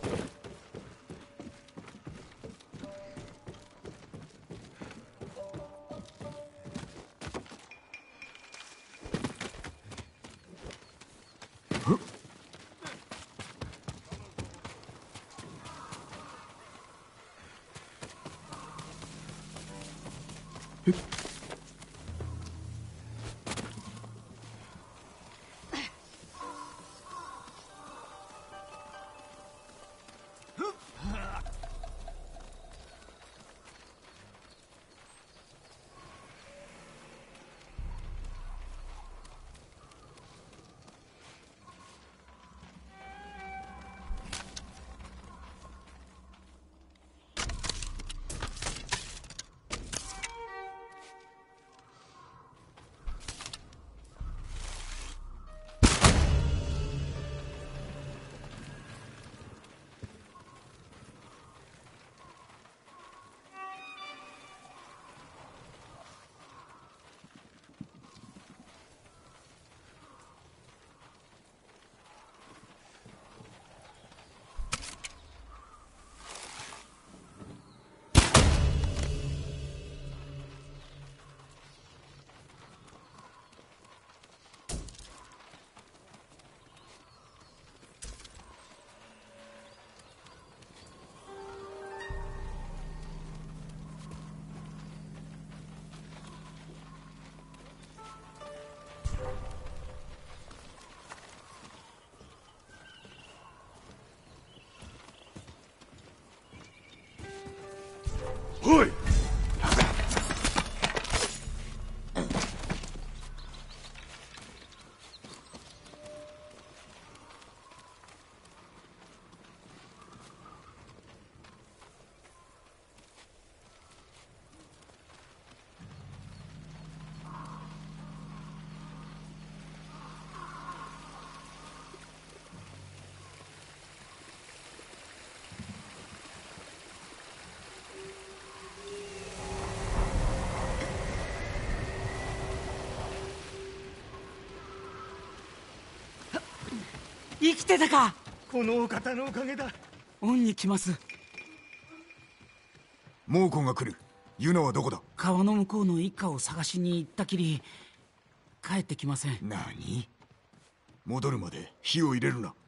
おい。 生きてたか。 このお方のおかげだ。 恩に来ます。 猛虎が来る。ユナはどこだ。 川の向こうの一家を探しに行ったきり帰ってきません。 何。戻るまで火を入れるな。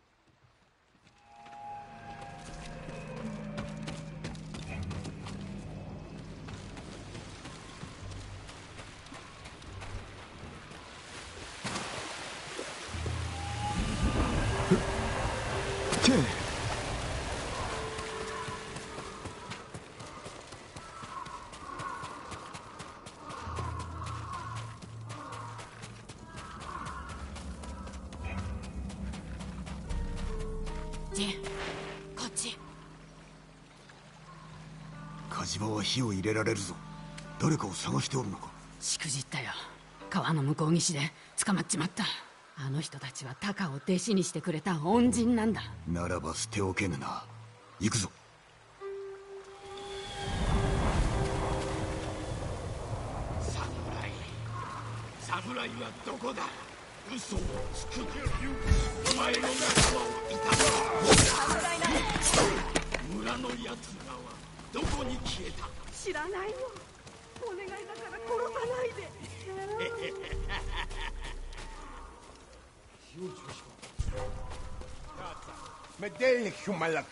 ジン、こっち。 火事場は火を入れられるぞ。誰かを探しておるのか。 しくじったよ。川の向こう岸で捕まっちまった。あの人たちはタカを弟子にしてくれた恩人なんだ。 ならば捨ておけぬな。行くぞ。 侍侍はどこだ。嘘をつくな。お前の仲間はいたか。侍な村の奴らはどこに消えた。 知らないよ。お願いだから殺さないで。 مدينك شو ملك.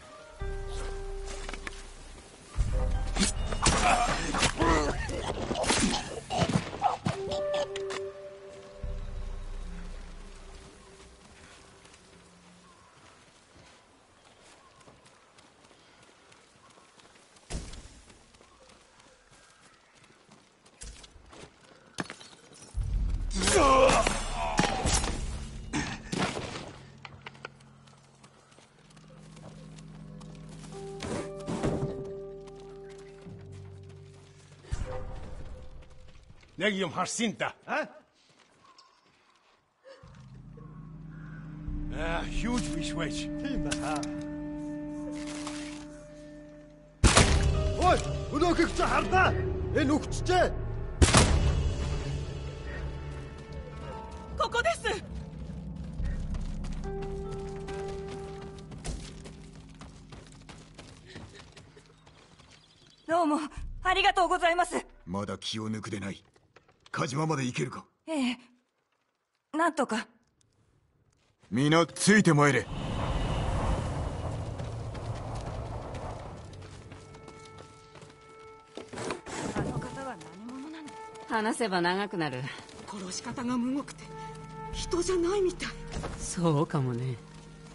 نجيم هارسينتا ها؟ آه هيوج ويش Wait, wait. Ой, өнөөхийг чи хардаа. Энэ үхчихээ. ここです。どうもありがとうございます。 まだ気を抜くでない。火島まで行けるか。 ええ、なんとか。 皆ついて参れ。 あの方は何者なんだ。 話せば長くなる。 殺し方がむごくて人じゃないみたい。 そうかもね。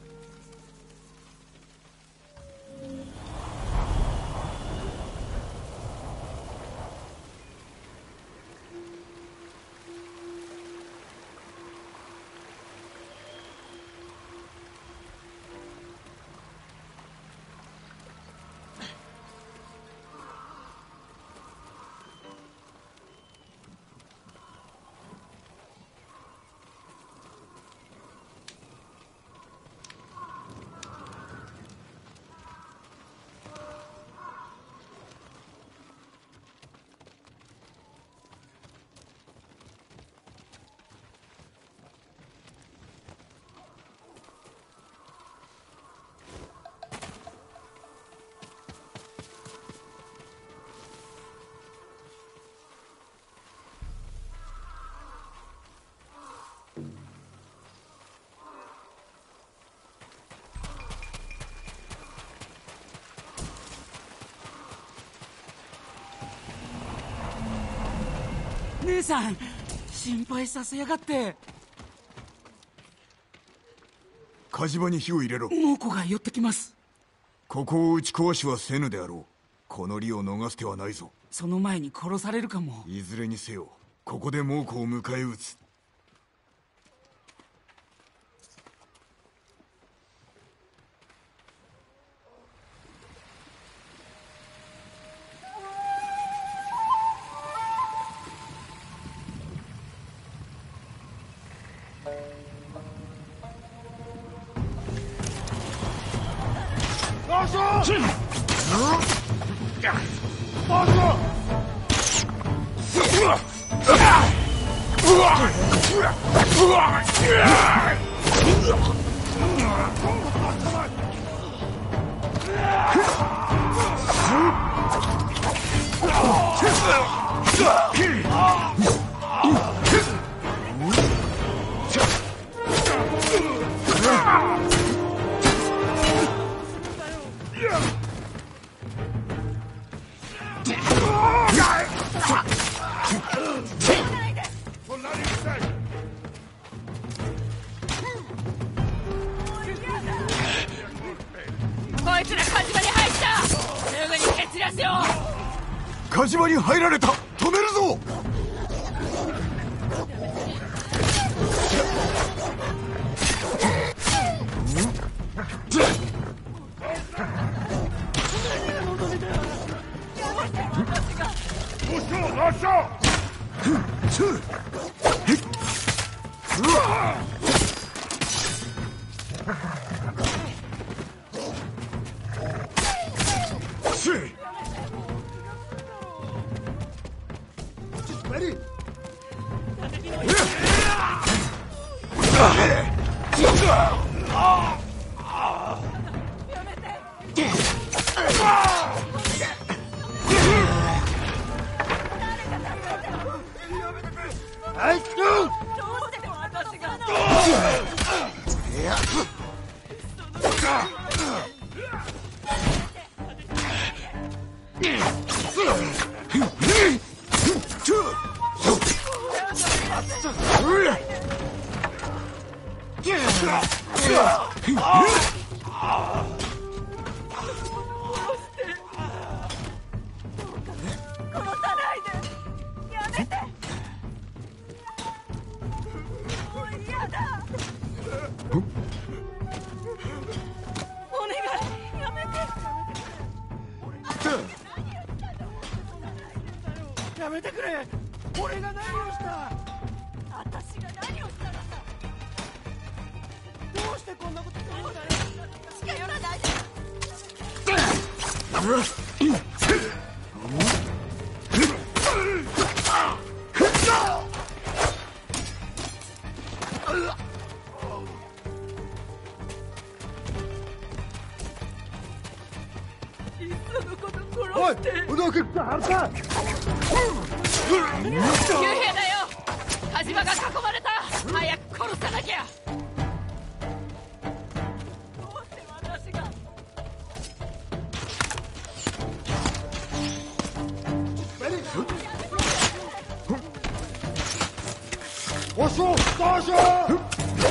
姉さん、心配させやがって。 火事場に火を入れろ。 猛虎が寄ってきます。 ここを打ち壊しはせぬであろう。この利を逃す手はないぞ。 その前に殺されるかも。 いずれにせよここで猛虎を迎え撃つ。 こいつら火事場に入った。すぐに蹴散らせよ。 火事場に入られた。止めるぞ。 やめてくれ。俺が何をした。 私が何をしたのか。 どうしてこんなことするんだよ。 おい、動くってはるか。 幽兵だよ。火事場が囲まれた。早く殺さなきゃ。どうして私が。 おしょ、どうしよう。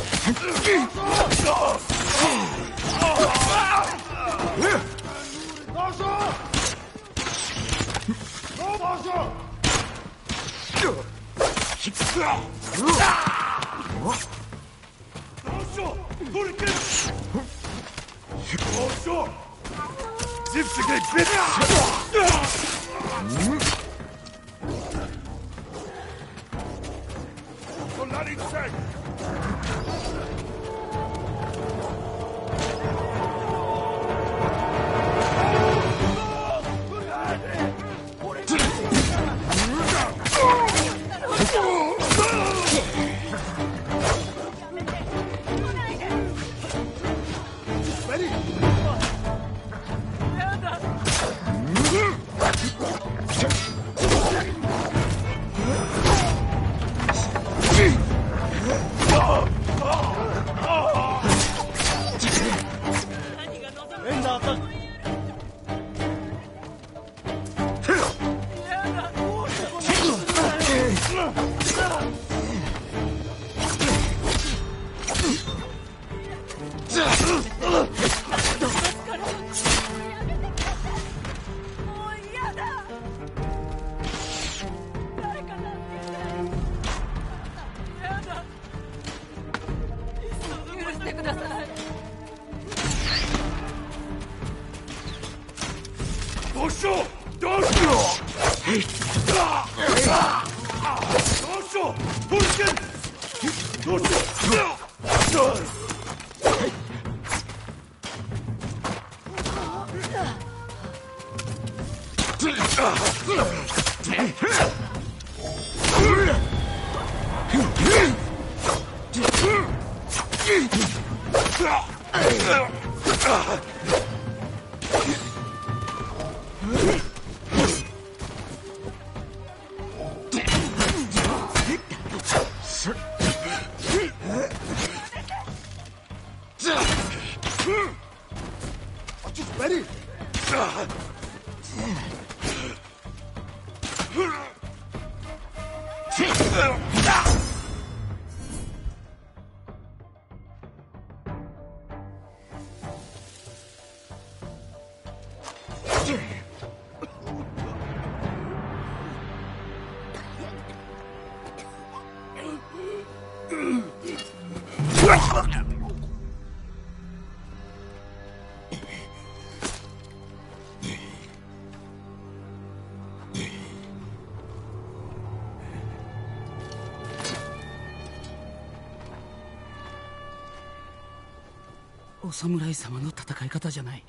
お侍様の戦い方じゃない。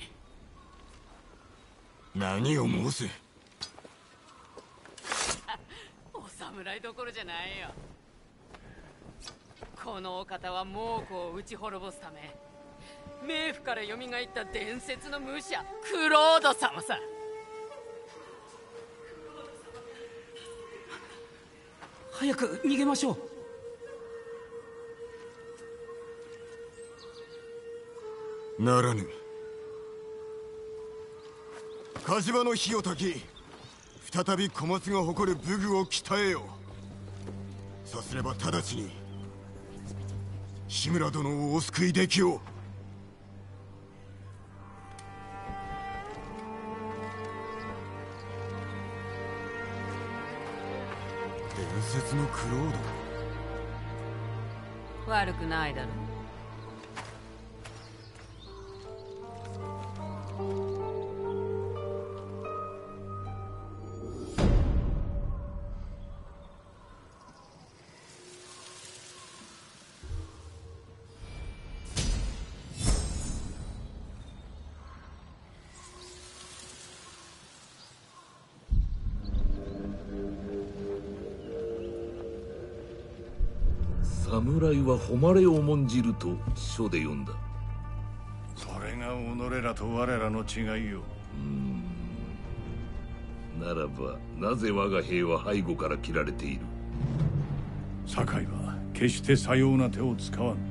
何を申す。 お侍どころじゃないよ。このお方は猛虎を撃ち滅ぼすため冥府から蘇った伝説の武者クロード様さ。 早く逃げましょう。 ならぬ。火事場の火を焚き再び小松が誇る武具を鍛えよう。さすれば直ちに志村殿をお救いできよう。伝説のクロード。 悪くないだろう。 侍は誉れを重んじると書で読んだ。 それが己らと我らの違いよ。 うーんならばなぜ我が兵は背後から切られている？ 堺は決してさような手を使わぬ。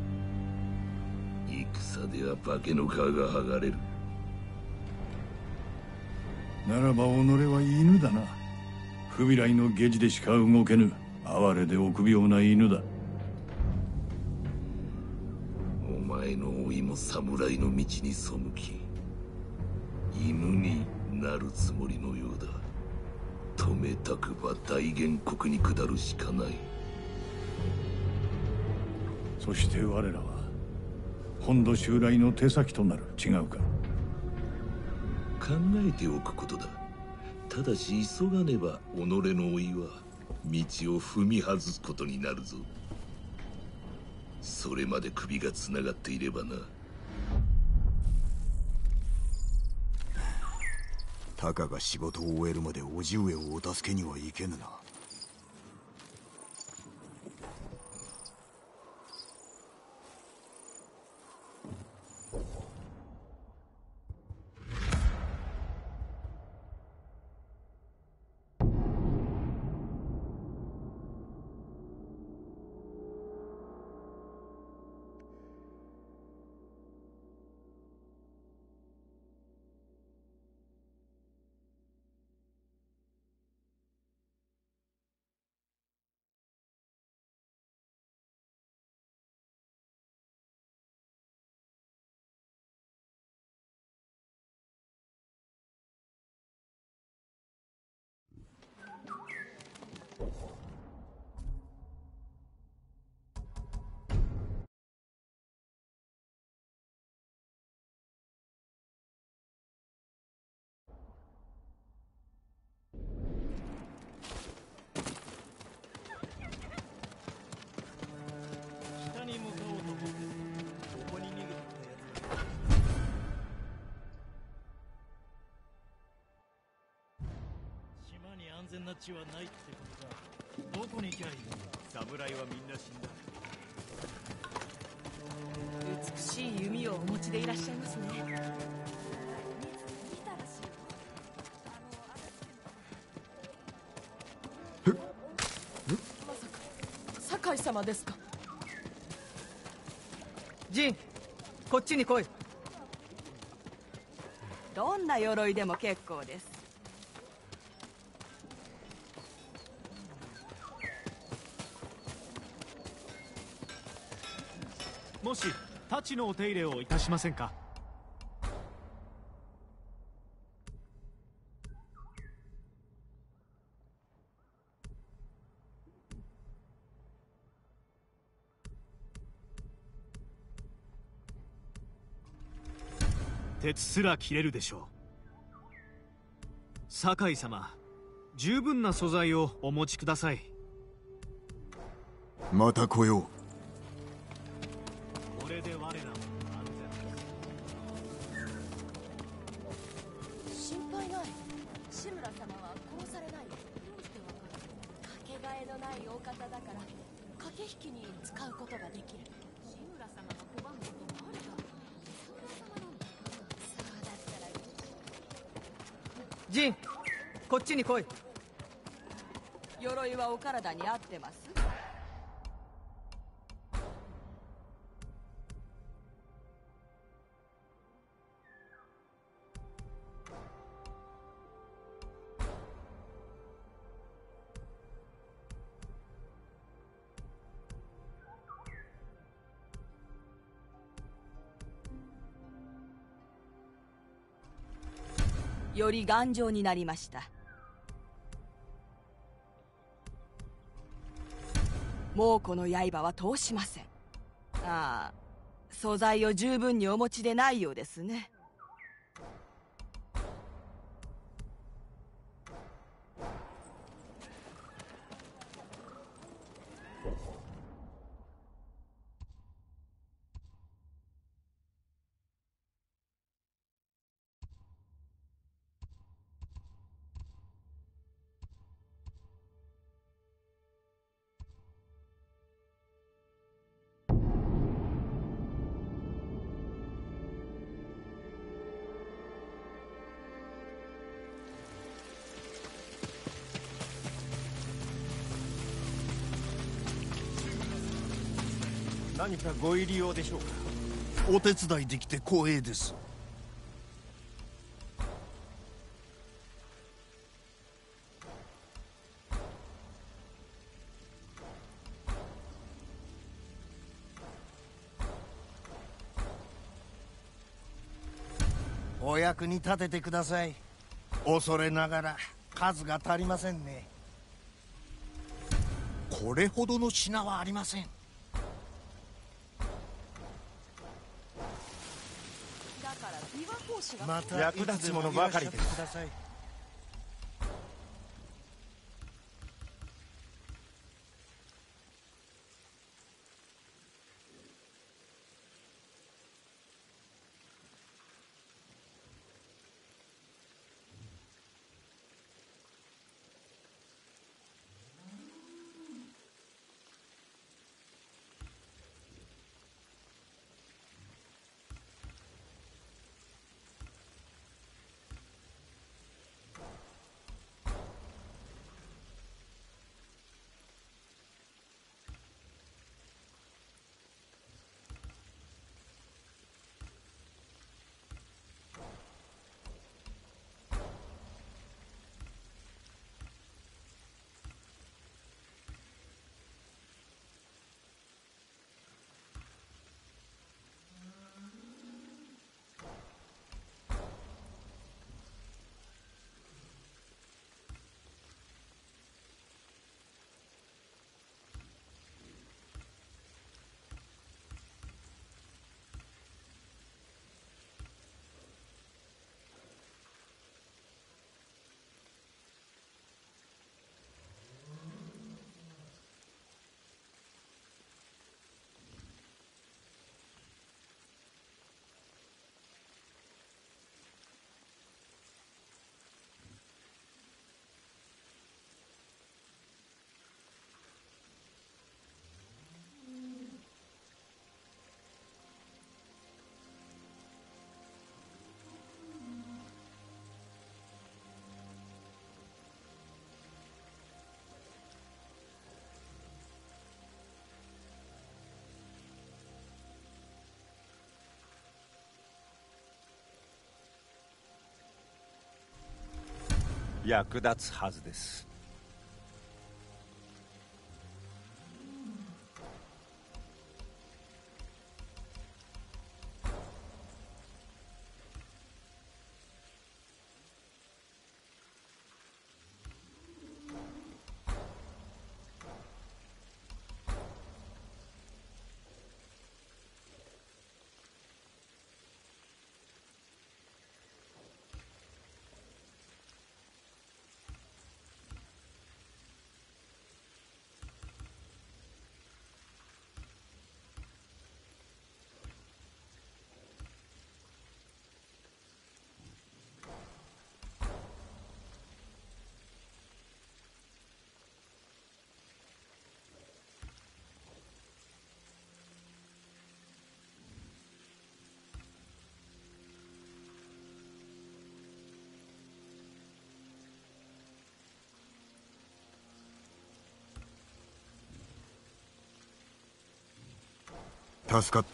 戦では化けの皮が剥がれる。 ならば己は犬だな。不備来の下地でしか動けぬ哀れで臆病な犬だ。 お前の老いも侍の道に背き犬になるつもりのようだ。止めたくば大元国に下るしかない。 そして我らは本土襲来の手先となる。違うか？ 考えておくことだ。ただし急がねば己の老いは道を踏み外すことになるぞ。それまで首がつながっていればな。 たかが仕事を終えるまで叔父上をお助けにはいけぬな。 安全な地はないってことか。どこに行きゃいい？侍はみんな死んだ。 美しい弓をお持ちでいらっしゃいますね。まさか堺様ですか？ ジン、こっちに来い。 どんな鎧でも結構です。 もし太刀のお手入れをいたしませんか？鉄すら切れるでしょう。堺様、十分な素材をお持ちください。 また来よう。 これで我らも安全。心配ない。志村様は殺されない。どうしてわかる？かけがえのないお方だから駆け引きに使うことができる。志村様が拒むこともあるだろう。桜様なんだ。そうだったらジン、こっちに来い。 鎧はお体に合ってます？より頑丈になりました。猛虎の刃は通しません。ああ、素材を十分にお持ちでないようですね。 何かご入り用でしょうか。 お手伝いできて光栄です。お役に立ててください。恐れながら数が足りませんね。これほどの品はありません。 だから琵琶法師がまた役立つものばかりです。 いつでもいらっしゃってください。 役立つはずです。 助かった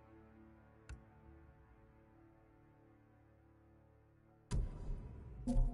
。you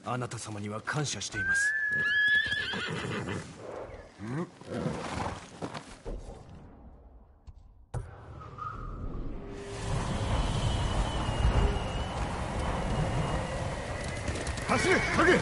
あなた様には感謝しています。 走れ影。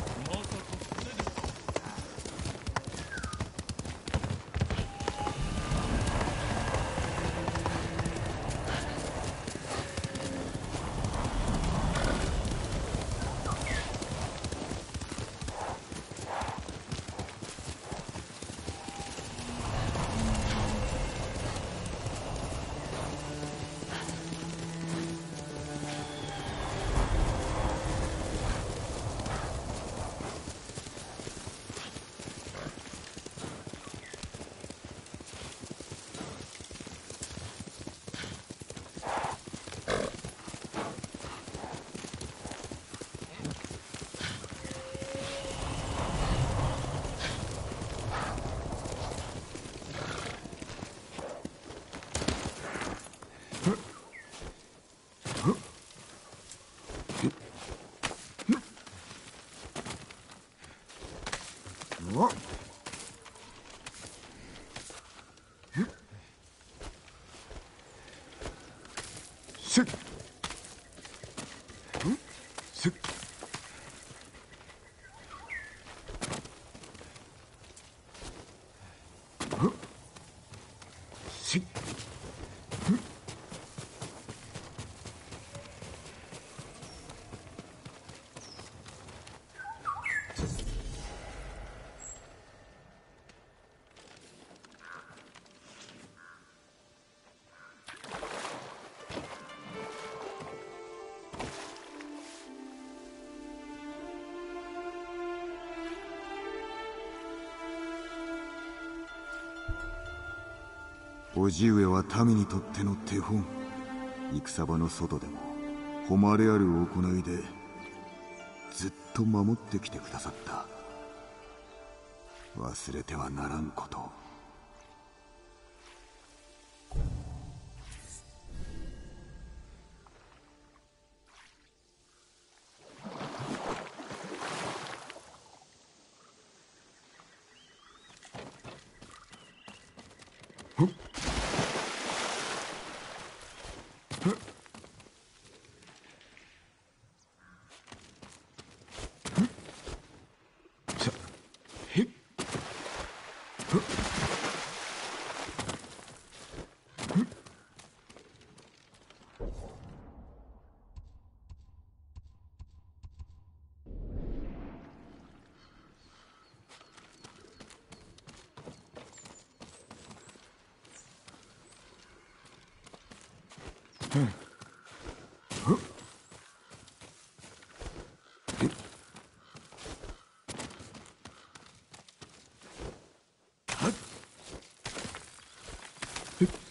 叔父上は民にとっての手本。戦場の外でも誉れある行いでずっと守ってきてくださった。忘れてはならんこと。 えっ